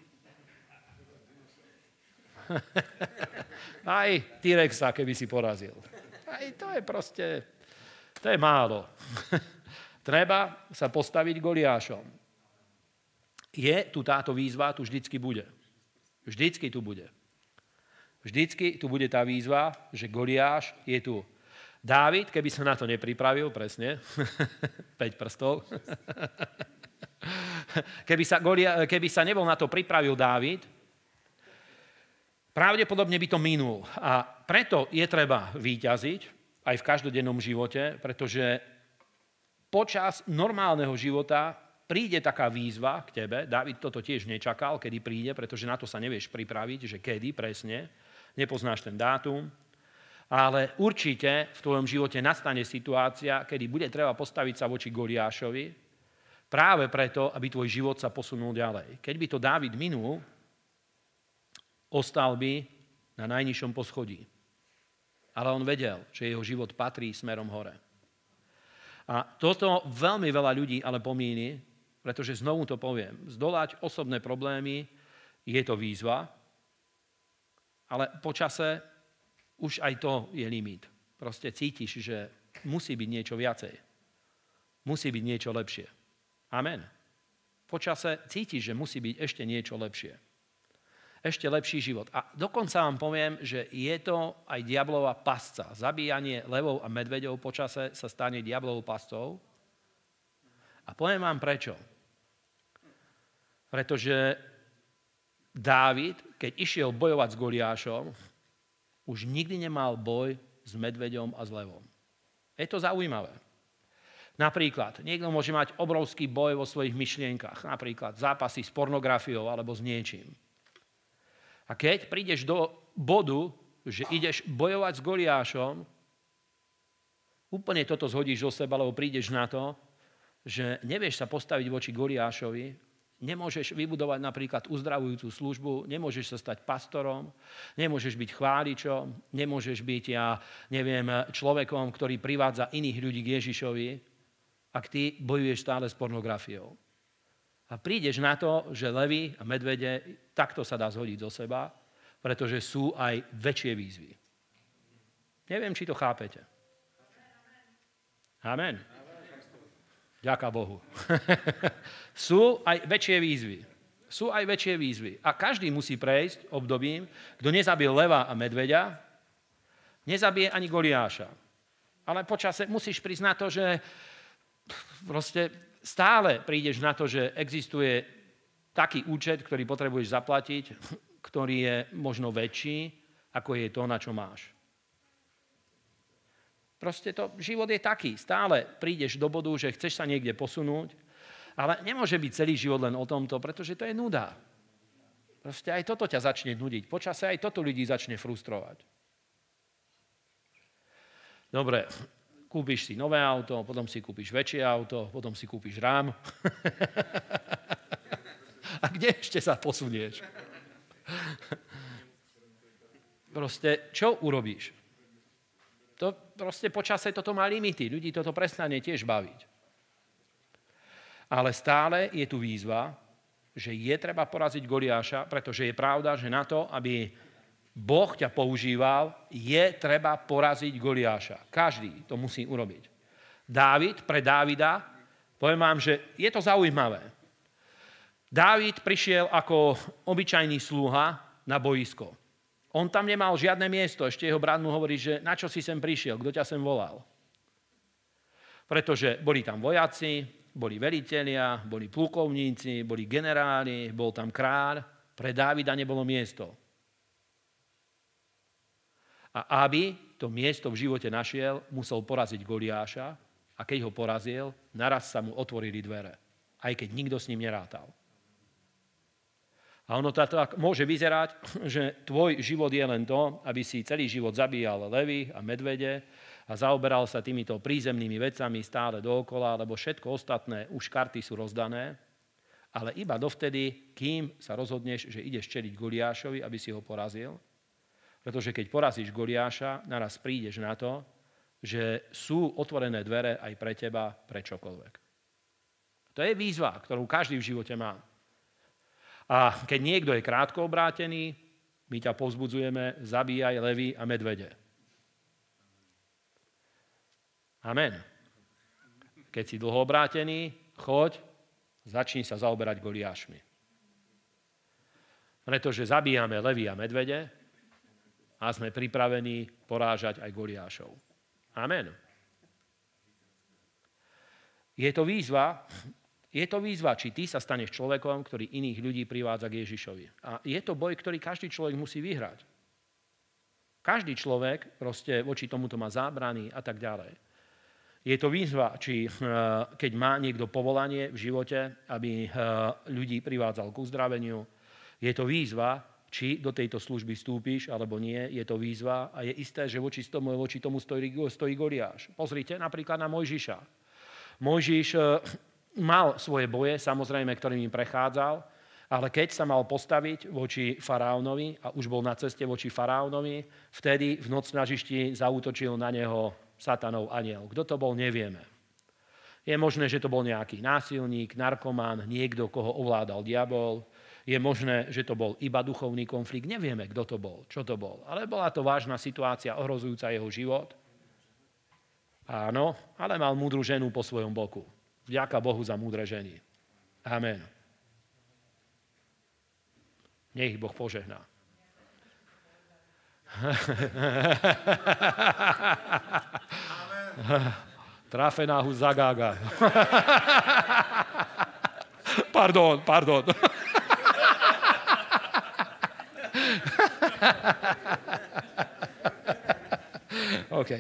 Aj T-Rexa, keby si porazil. Aj to je proste, to je málo. Treba sa postaviť Goliášom. Je tu táto výzva, tu vždycky bude. Vždycky tu bude. Vždycky tu bude tá výzva, že Goliáš je tu. Dávid, keby sa na to nepripravil, presne, päť prstov, keby sa, Golia, keby sa nebol na to pripravil Dávid, pravdepodobne by to minul. A preto je treba víťaziť aj v každodennom živote, pretože počas normálneho života príde taká výzva k tebe. Dávid toto tiež nečakal, kedy príde, pretože na to sa nevieš pripraviť, že kedy presne, nepoznáš ten dátum. Ale určite v tvojom živote nastane situácia, kedy bude treba postaviť sa voči Goliášovi, práve preto, aby tvoj život sa posunul ďalej. Keď by to Dávid minul, ostal by na najnižšom poschodí. Ale on vedel, že jeho život patrí smerom hore. A toto veľmi veľa ľudí ale pomíni, pretože znovu to poviem, zdolať osobné problémy je to výzva, ale počase už aj to je limit. Proste cítiš, že musí byť niečo viacej. Musí byť niečo lepšie. Amen. Počase cítiš, že musí byť ešte niečo lepšie. Ešte lepší život. A dokonca vám poviem, že je to aj diablová pasca. Zabíjanie levov a medveďov počase sa stane diablovou pascou. A poviem vám prečo. Pretože Dávid, keď išiel bojovať s Goliášom, už nikdy nemal boj s medveďom a s levom. Je to zaujímavé. Napríklad, niekto môže mať obrovský boj vo svojich myšlienkach. Napríklad zápasy s pornografiou alebo s niečím. A keď prídeš do bodu, že ideš bojovať s Goliášom, úplne toto zhodíš do seba, lebo prídeš na to, že nevieš sa postaviť voči Goliášovi, nemôžeš vybudovať napríklad uzdravujúcu službu, nemôžeš sa stať pastorom, nemôžeš byť chváličom, nemôžeš byť, ja neviem, človekom, ktorý privádza iných ľudí k Ježišovi, ak ty bojuješ stále s pornografiou. A prídeš na to, že levy a medvede, takto sa dá zhodiť zo seba, pretože sú aj väčšie výzvy. Neviem, či to chápete. Amen. Ďaká Bohu. Sú aj väčšie výzvy. Sú aj väčšie výzvy. A každý musí prejsť obdobím, kto nezabil leva a medveďa, nezabije ani Goliáša. Ale počase musíš prísť na to, že proste stále prídeš na to, že existuje taký účet, ktorý potrebuješ zaplatiť, ktorý je možno väčší, ako je to, na čo máš. Proste to, život je taký. Stále prídeš do bodu, že chceš sa niekde posunúť, ale nemôže byť celý život len o tomto, pretože to je nuda. Proste aj toto ťa začne nudiť. Počase aj toto ľudí začne frustrovať. Dobre, kúpiš si nové auto, potom si kúpiš väčšie auto, potom si kúpiš rám. A kde ešte sa posunieš? Proste, čo urobíš? To proste počase toto má limity. Ľudí toto prestane tiež baviť. Ale stále je tu výzva, že je treba poraziť Goliáša, pretože je pravda, že na to, aby Boh ťa používal, je treba poraziť Goliáša. Každý to musí urobiť. Dávid pre Dávida, poviem vám, že je to zaujímavé. Dávid prišiel ako obyčajný sluha na boisko. On tam nemal žiadne miesto. Ešte jeho brat mu hovorí, že na čo si sem prišiel, kto ťa sem volal. Pretože boli tam vojaci, boli velitelia, boli plukovníci, boli generáli, bol tam kráľ. Pre Dávida nebolo miesto. A aby to miesto v živote našiel, musel poraziť Goliáša a keď ho porazil, naraz sa mu otvorili dvere. Aj keď nikto s ním nerátal. A ono to tak môže vyzerať, že tvoj život je len to, aby si celý život zabíjal levy a medvede a zaoberal sa týmito prízemnými vecami stále dookola, lebo všetko ostatné, už karty sú rozdané, ale iba dovtedy, kým sa rozhodneš, že ideš čeliť Goliášovi, aby si ho porazil. Pretože keď porazíš Goliáša, naraz prídeš na to, že sú otvorené dvere aj pre teba, pre čokoľvek. To je výzva, ktorú každý v živote má. A keď niekto je krátko obrátený, my ťa povzbudzujeme, zabíjaj levy a medvede. Amen. Keď si dlho obrátený, choď, začni sa zaoberať Goliášmi. Pretože zabíjame levy a medvede a sme pripravení porážať aj Goliášov. Amen. Je to výzva, Je to výzva, či ty sa staneš človekom, ktorý iných ľudí privádza k Ježišovi. A je to boj, ktorý každý človek musí vyhrať. Každý človek proste voči tomuto má zábrany a tak ďalej. Je to výzva, či keď má niekto povolanie v živote, aby ľudí privádzal k uzdraveniu. Je to výzva, či do tejto služby vstúpiš, alebo nie. Je to výzva a je isté, že voči tomu, voči tomu stojí, stojí Goliáš. Pozrite napríklad na Mojžiša. Mojžiš mal svoje boje, samozrejme, ktorými prechádzal, ale keď sa mal postaviť voči faraónovi a už bol na ceste voči faraónovi, vtedy v nocnažišti zaútočil na neho satanov anjel. Kto to bol, nevieme. Je možné, že to bol nejaký násilník, narkoman, niekto, koho ovládal diabol. Je možné, že to bol iba duchovný konflikt. Nevieme, kto to bol, čo to bol. Ale bola to vážna situácia, ohrozujúca jeho život. Áno, ale mal múdru ženu po svojom boku. Vďaka Bohu za múdre ženy. Amen. Nech ich Boh požehná. Trafená hus zagága. Pardon, pardon. OK.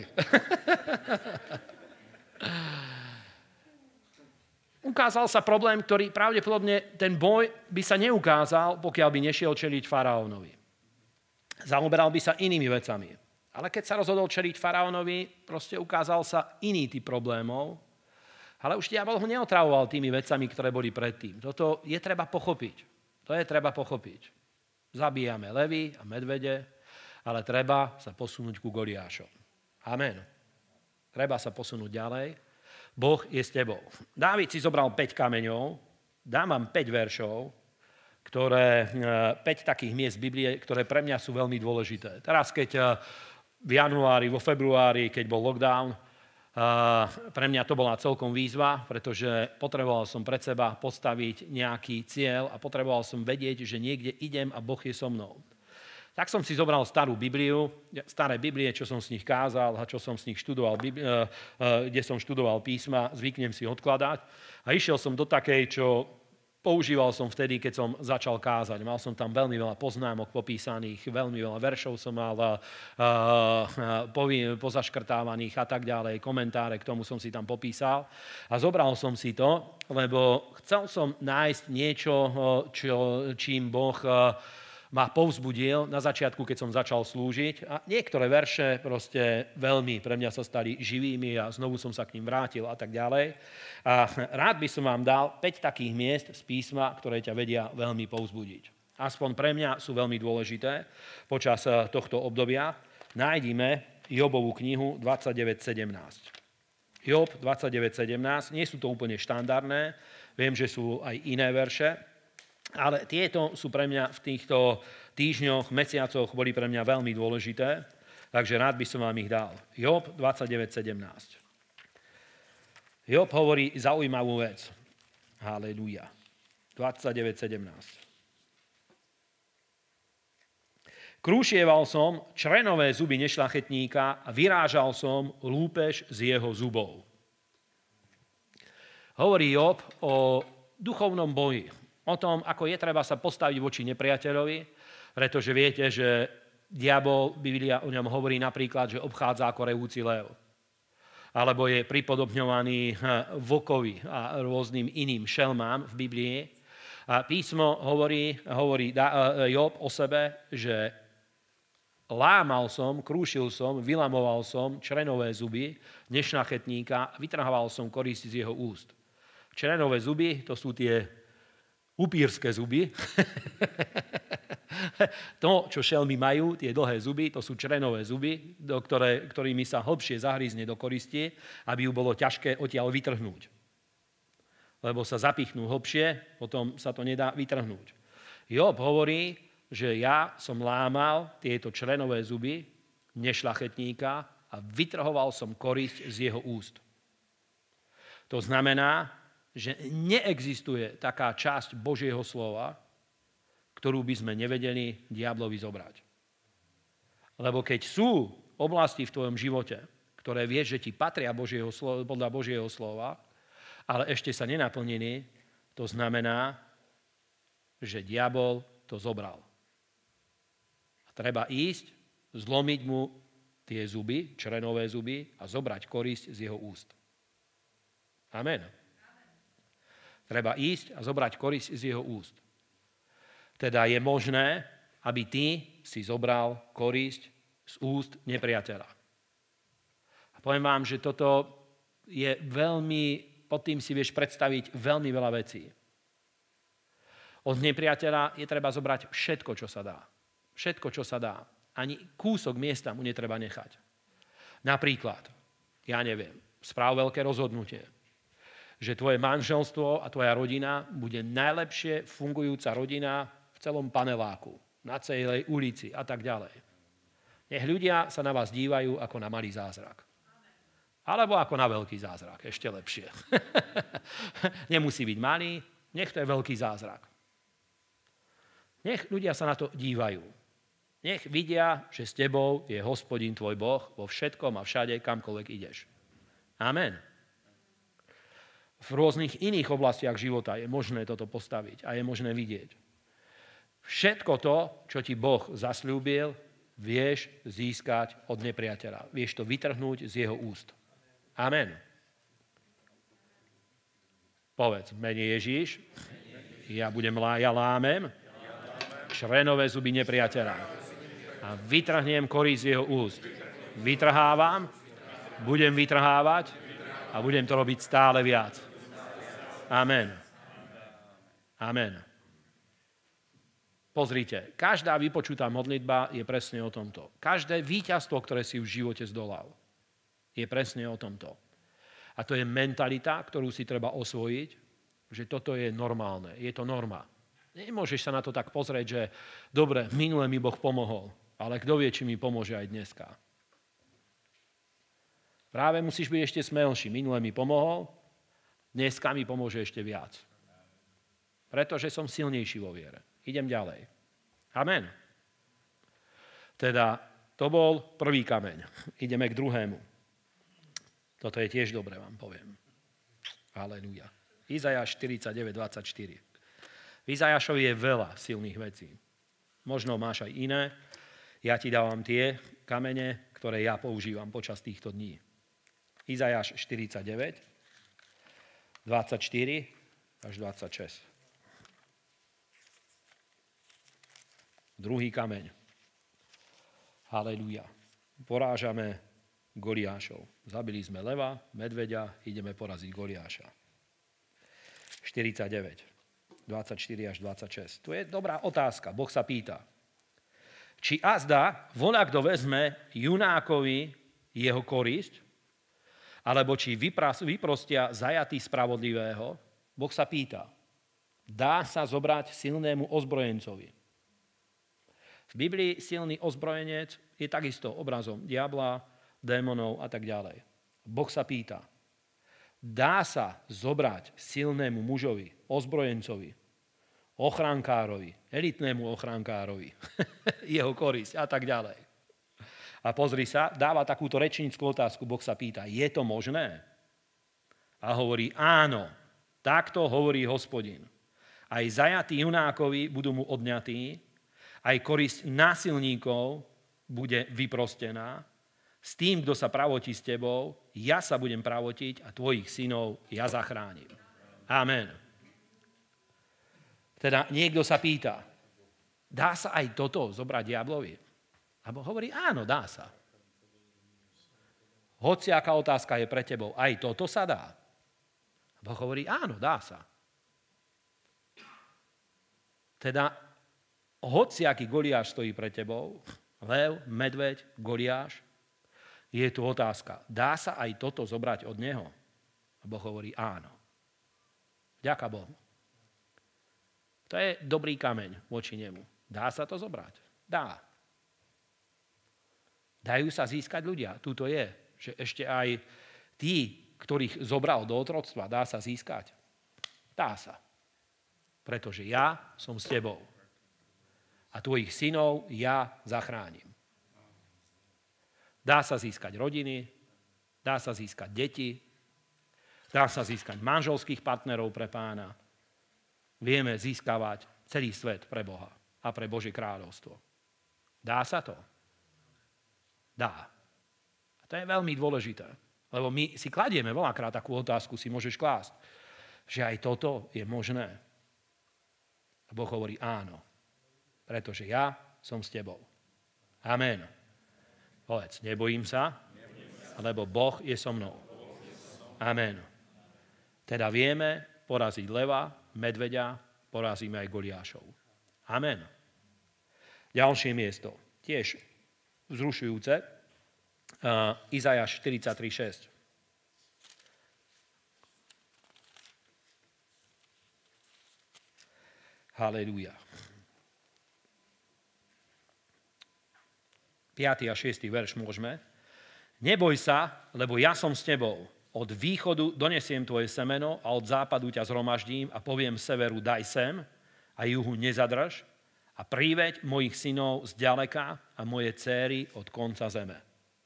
Ukázal sa problém, ktorý pravdepodobne ten boj by sa neukázal, pokiaľ by nešiel čeliť faraónovi. Zaoberal by sa inými vecami. Ale keď sa rozhodol čeliť faraónovi, proste ukázal sa iný typ problémov. Ale už diabol ho neotravoval tými vecami, ktoré boli predtým. Toto je treba pochopiť. To je treba pochopiť. Zabíjame levy a medvede, ale treba sa posunúť ku Goliášom. Amen. Treba sa posunúť ďalej. Boh je s tebou. Dávid si zobral päť kameňov, dám vám päť veršov, ktoré, päť takých miest Biblie, ktoré pre mňa sú veľmi dôležité. Teraz, keď v januári, vo februári, keď bol lockdown, pre mňa to bola celkom výzva, pretože potreboval som pred seba postaviť nejaký cieľ a potreboval som vedieť, že niekde idem a Boh je so mnou. Tak som si zobral starú Bibliu, staré Biblie, čo som z nich kázal a čo som z nich študoval, kde som študoval písma, zvyknem si odkladať. A išiel som do takej, čo používal som vtedy, keď som začal kázať. Mal som tam veľmi veľa poznámok popísaných, veľmi veľa veršov som mal pozaškrtávaných a tak ďalej, komentáre k tomu som si tam popísal. A zobral som si to, lebo chcel som nájsť niečo, čo, čím Boh ma povzbudil na začiatku, keď som začal slúžiť. A niektoré verše proste veľmi pre mňa sa stali živými a znovu som sa k ním vrátil a tak ďalej. A rád by som vám dal päť takých miest z písma, ktoré ťa vedia veľmi povzbudiť. Aspoň pre mňa sú veľmi dôležité počas tohto obdobia. Nájdime Jobovú knihu dvadsaťdeväť sedemnásť. Job dvadsaťdeväť sedemnásť, nie sú to úplne štandardné, viem, že sú aj iné verše, ale tieto sú pre mňa v týchto týždňoch, mesiacoch boli pre mňa veľmi dôležité, takže rád by som vám ich dal. Job dvadsaťdeväť sedemnásť. Job hovorí zaujímavú vec. Halelúja. dvadsaťdeväť sedemnásť. Krúšieval som črenové zuby nešľachetníka a vyrážal som lúpež z jeho zubov. Hovorí Job o duchovnom boji. O tom, ako je treba sa postaviť voči nepriateľovi, pretože viete, že diabol, Biblia o ňom hovorí napríklad, že obchádza ako revúci lev. Alebo je pripodobňovaný vlkovi a rôznym iným šelmám v Biblii. A písmo hovorí, hovorí Job o sebe, že lámal som, krúšil som, vylamoval som črenové zuby nešľachetníka a vytrhával som korisť z jeho úst. Črenové zuby, to sú tie upírske zuby. To, čo šelmy majú, tie dlhé zuby, to sú črenové zuby, do ktoré, ktorými sa hlbšie zahryzne do koristi, aby ju bolo ťažké odtiaľ vytrhnúť. Lebo sa zapichnú hlbšie, potom sa to nedá vytrhnúť. Job hovorí, že ja som lámal tieto črenové zuby nešľachetníka a vytrhoval som korisť z jeho úst. To znamená, že neexistuje taká časť Božieho slova, ktorú by sme nevedeli diablovi zobrať. Lebo keď sú oblasti v tvojom živote, ktoré vieš, že ti patria Božieho slova, podľa Božieho slova, ale ešte sa nenaplnili, to znamená, že diabol to zobral. A treba ísť, zlomiť mu tie zuby, črenové zuby a zobrať korisť z jeho úst. Amen. Treba ísť a zobrať korisť z jeho úst. Teda je možné, aby ty si zobral korisť z úst nepriateľa. A poviem vám, že toto je veľmi, pod tým si vieš predstaviť veľmi veľa vecí. Od nepriateľa je treba zobrať všetko, čo sa dá. Všetko, čo sa dá. Ani kúsok miesta mu netreba nechať. Napríklad, ja neviem, správ veľké rozhodnutie, že tvoje manželstvo a tvoja rodina bude najlepšie fungujúca rodina v celom paneláku, na celej ulici a tak ďalej. Nech ľudia sa na vás dívajú ako na malý zázrak. Alebo ako na veľký zázrak, ešte lepšie. Nemusí byť malý, nech to je veľký zázrak. Nech ľudia sa na to dívajú. Nech vidia, že s tebou je Hospodin tvoj Boh vo všetkom a všade, kamkoľvek ideš. Amen. V rôznych iných oblastiach života je možné toto postaviť a je možné vidieť. Všetko to, čo ti Boh zasľúbil, vieš získať od nepriateľa. Vieš to vytrhnúť z jeho úst. Amen. Povedz, mene Ježíš, ja budem lá, ja lámem črenové zuby nepriateľa a vytrhnem korisť z jeho úst. Vytrhávam, budem vytrhávať a budem to robiť stále viac. Amen. Amen. Pozrite, každá vypočutá modlitba je presne o tomto. Každé víťazstvo, ktoré si v živote zdolal, je presne o tomto. A to je mentalita, ktorú si treba osvojiť, že toto je normálne, je to norma. Nemôžeš sa na to tak pozrieť, že dobre, minule mi Boh pomohol, ale kto vie, či mi pomôže aj dneska. Práve musíš byť ešte smelší. Minule mi pomohol, dneska mi pomôže ešte viac. Pretože som silnejší vo viere. Idem ďalej. Amen. Teda to bol prvý kameň. Ideme k druhému. Toto je tiež dobre, vám poviem. Halelúja. Izajáš štyridsaťdeväť dvadsaťštyri. V Izajášovi je veľa silných vecí. Možno máš aj iné. Ja ti dávam tie kamene, ktoré ja používam počas týchto dní. Izajáš štyridsaťdeväť dvadsaťštyri až dvadsaťšesť. Druhý kameň. Halelúja. Porážame Goliášov. Zabili sme leva, medveďa, ideme poraziť Goliáša. štyridsaťdeväť, dvadsaťštyri až dvadsaťšesť. Tu je dobrá otázka. Boh sa pýta. Či azda voľakto vezme junákovi jeho korisť, alebo či vyprostia zajatý spravodlivého? Boh sa pýta. Dá sa zobrať silnému ozbrojencovi. V Biblii silný ozbrojenec je takisto obrazom diabla, démonov a tak ďalej. Boh sa pýta. Dá sa zobrať silnému mužovi, ozbrojencovi, ochránkárovi, elitnému ochránkárovi, jeho korisť a tak ďalej. A pozri sa, dáva takúto rečnícku otázku, Boh sa pýta, je to možné? A hovorí, áno, takto hovorí Hospodin. Aj zajatí junákovi budú mu odňatí, aj korisť násilníkov bude vyprostená. S tým, kto sa pravotí s tebou, ja sa budem pravotiť a tvojich synov ja zachránim. Amen. Teda niekto sa pýta, dá sa aj toto zobrať diablovi? A Boh hovorí, áno, dá sa. Hociaká otázka je pre tebou, aj toto sa dá. A Boh hovorí, áno, dá sa. Teda hociaký Goliáš stojí pre tebou, lev, medveď, Goliáš, je tu otázka, dá sa aj toto zobrať od neho? A Boh hovorí, áno. Ďaká Bohu. To je dobrý kameň voči nemu. Dá sa to zobrať? Dá. Dajú sa získať ľudia. Tuto je, že ešte aj tí, ktorých zobral do otroctva, dá sa získať. Dá sa. Pretože ja som s tebou. A tvojich synov ja zachránim. Dá sa získať rodiny, dá sa získať deti, dá sa získať manželských partnerov pre Pána. Vieme získavať celý svet pre Boha a pre Božie kráľovstvo. Dá sa to? Dá. A to je veľmi dôležité, lebo my si kladieme veľakrát takú otázku, si môžeš klásť, že aj toto je možné. A Boh hovorí áno, pretože ja som s tebou. Amen. Povedz, nebojím sa, lebo Boh je so mnou. Amen. Teda vieme poraziť leva, medveďa, porazíme aj Goliášov. Amen. Ďalšie miesto, tiež vzrušujúce, uh, Izajáš štyridsaťtri šesť. Halelúja. piaty a šiesty verš môžeme. Neboj sa, lebo ja som s tebou. Od východu donesiem tvoje semeno a od západu ťa zhromaždím a poviem severu daj sem a juhu nezadrž a priveď mojich synov zďaleka a moje céry od konca zeme.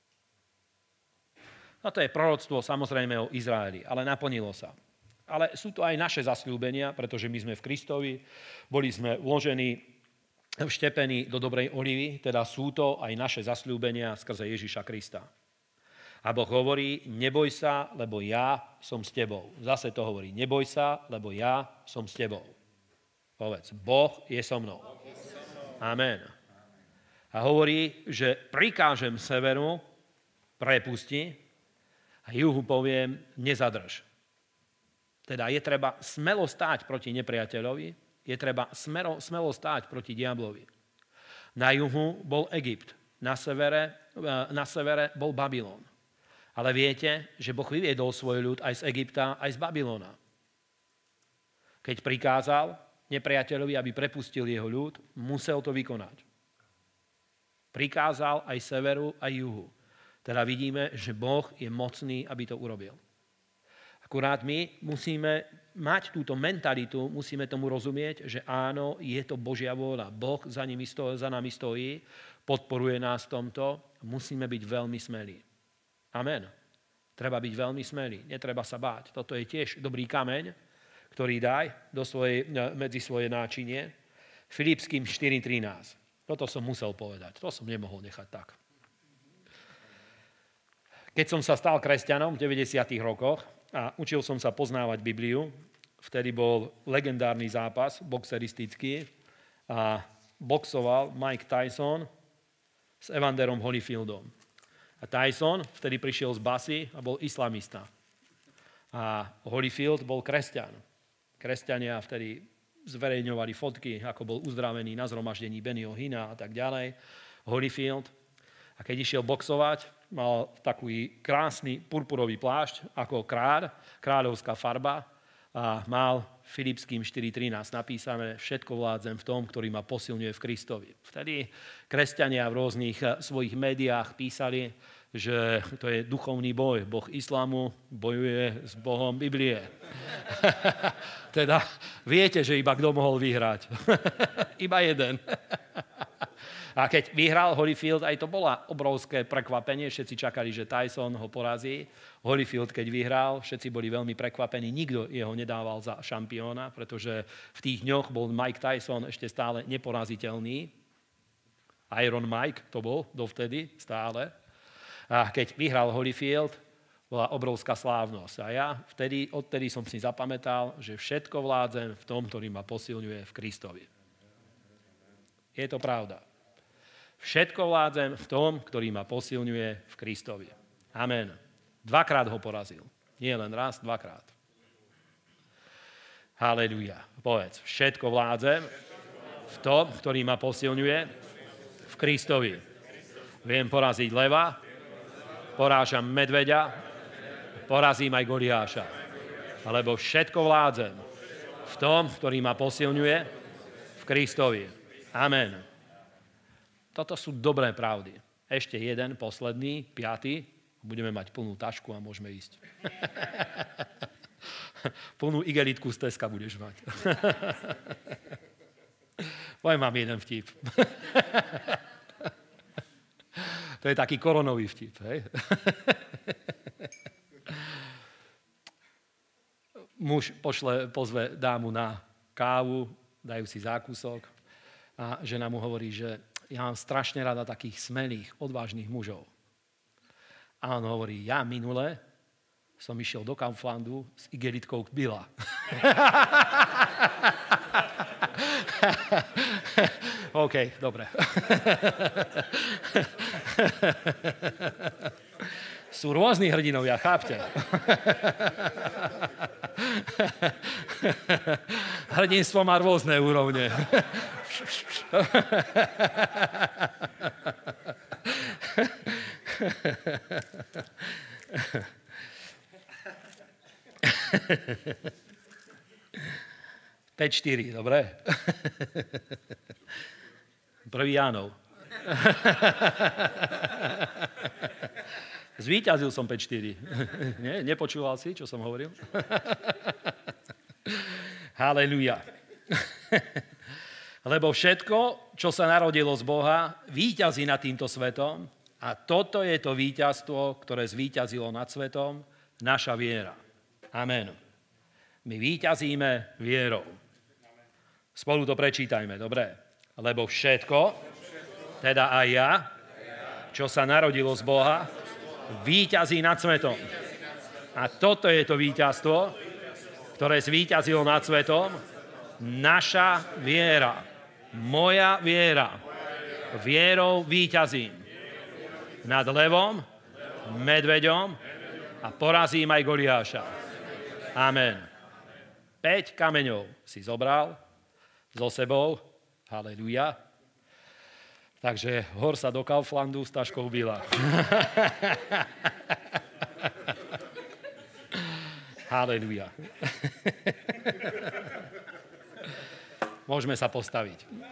No to je proroctvo samozrejme o Izraeli, ale naplnilo sa. Ale sú to aj naše zasľúbenia, pretože my sme v Kristovi, boli sme vložení vštepení do dobrej olivy, teda sú to aj naše zasľúbenia skrze Ježiša Krista. A Boh hovorí, neboj sa, lebo ja som s tebou. Zase to hovorí, neboj sa, lebo ja som s tebou. Povedz, Boh je so mnou. Amen. A hovorí, že prikážem severu, prepusti, a juhu poviem, nezadrž. Teda je treba smelo stáť proti nepriateľovi, je treba smelo, smelo stáť proti diablovi. Na juhu bol Egypt, na severe, na severe bol Babylon. Ale viete, že Boh vyviedol svoj ľud aj z Egypta, aj z Babylona. Keď prikázal nepriateľovi, aby prepustil jeho ľud, musel to vykonať. Prikázal aj severu, aj juhu. Teda vidíme, že Boh je mocný, aby to urobil. Akurát my musíme mať túto mentalitu, musíme tomu rozumieť, že áno, je to Božia vôľa. Boh za, nimi stojí, za nami stojí, podporuje nás v tomto, musíme byť veľmi smelí. Amen. Treba byť veľmi smelý, netreba sa báť. Toto je tiež dobrý kameň, ktorý daj do svojej, medzi svoje náčinie. Filipským štyri trinásť. Toto som musel povedať, to som nemohol nechať tak. Keď som sa stal kresťanom v deväťdesiatych rokoch a učil som sa poznávať Bibliu, vtedy bol legendárny zápas boxeristický a boxoval Mike Tyson s Evanderom Holyfieldom. A Tyson vtedy prišiel z basy a bol islamista. A Holyfield bol kresťan. Kresťania vtedy zverejňovali fotky, ako bol uzdravený na zhromaždení Bennyho Hinna a tak ďalej. Holyfield. A keď išiel boxovať, mal taký krásny purpurový plášť ako kráľ, kráľovská farba a mal Filipským štyri trinásť napísané: všetko vládzem v tom, ktorý ma posilňuje v Kristovi. Vtedy kresťania v rôznych svojich médiách písali, že to je duchovný boj. Boh islámu bojuje s Bohom Biblie. Teda viete, že iba kto mohol vyhrať. Iba jeden. A keď vyhral Holyfield, aj to bola obrovské prekvapenie. Všetci čakali, že Tyson ho porazí. Holyfield, keď vyhral, všetci boli veľmi prekvapení. Nikto jeho nedával za šampióna, pretože v tých dňoch bol Mike Tyson ešte stále neporaziteľný. Iron Mike to bol dovtedy stále. A keď vyhral Holyfield, bola obrovská slávnosť. A ja vtedy, odtedy som si zapamätal, že všetko vládzem v tom, ktorý ma posilňuje v Kristovi. Je to pravda. Všetko vládzem v tom, ktorý ma posilňuje v Kristovi. Amen. Dvakrát ho porazil. Nie len raz, dvakrát. Halelujá. Povedz, všetko vládzem v tom, ktorý ma posilňuje v Kristovi. Viem poraziť leva, porážam medveďa, porazím aj Goliáša. Alebo všetko vládzem v tom, ktorý ma posilňuje v Kristovi. Amen. Toto sú dobré pravdy. Ešte jeden, posledný, piatý. Budeme mať plnú tašku a môžeme ísť. Plnú igelitku z Teska budeš mať. Poviem vám jeden vtip. To je taký koronový vtip. Hej? Muž pošle, pozve dámu na kávu, dajú si zákusok a žena mu hovorí, že ja mám strašne rada takých smelých, odvážnych mužov. A on hovorí, ja minule som išiel do Kauflandu s igelitkou Billa. OK, dobre. Sú rôzni hrdinovia, chápte? Hrdinstvo má rôzne úrovne. päť štyri, dobre? Prvý Jánov. Zvíťazil som päť štyri. Nie? Nepočúval si, čo som hovoril? Halelujá. Lebo všetko, čo sa narodilo z Boha, víťazí nad týmto svetom a toto je to víťazstvo, ktoré zvíťazilo nad svetom, naša viera. Amen. My víťazíme vierou. Spolu to prečítajme, dobre? Lebo všetko, teda aj ja, čo sa narodilo z Boha, víťazí nad svetom. A toto je to víťazstvo, ktoré zvíťazilo nad svetom, naša viera. Moja viera. Vierou víťazím. Nad levom, medveďom a porazím aj Goliáša. Amen. Päť kameňov si zobral so sebou. Halelujá. Takže hor sa do Kauflandu s taškou Billa. Halelujá. Môžeme sa postaviť.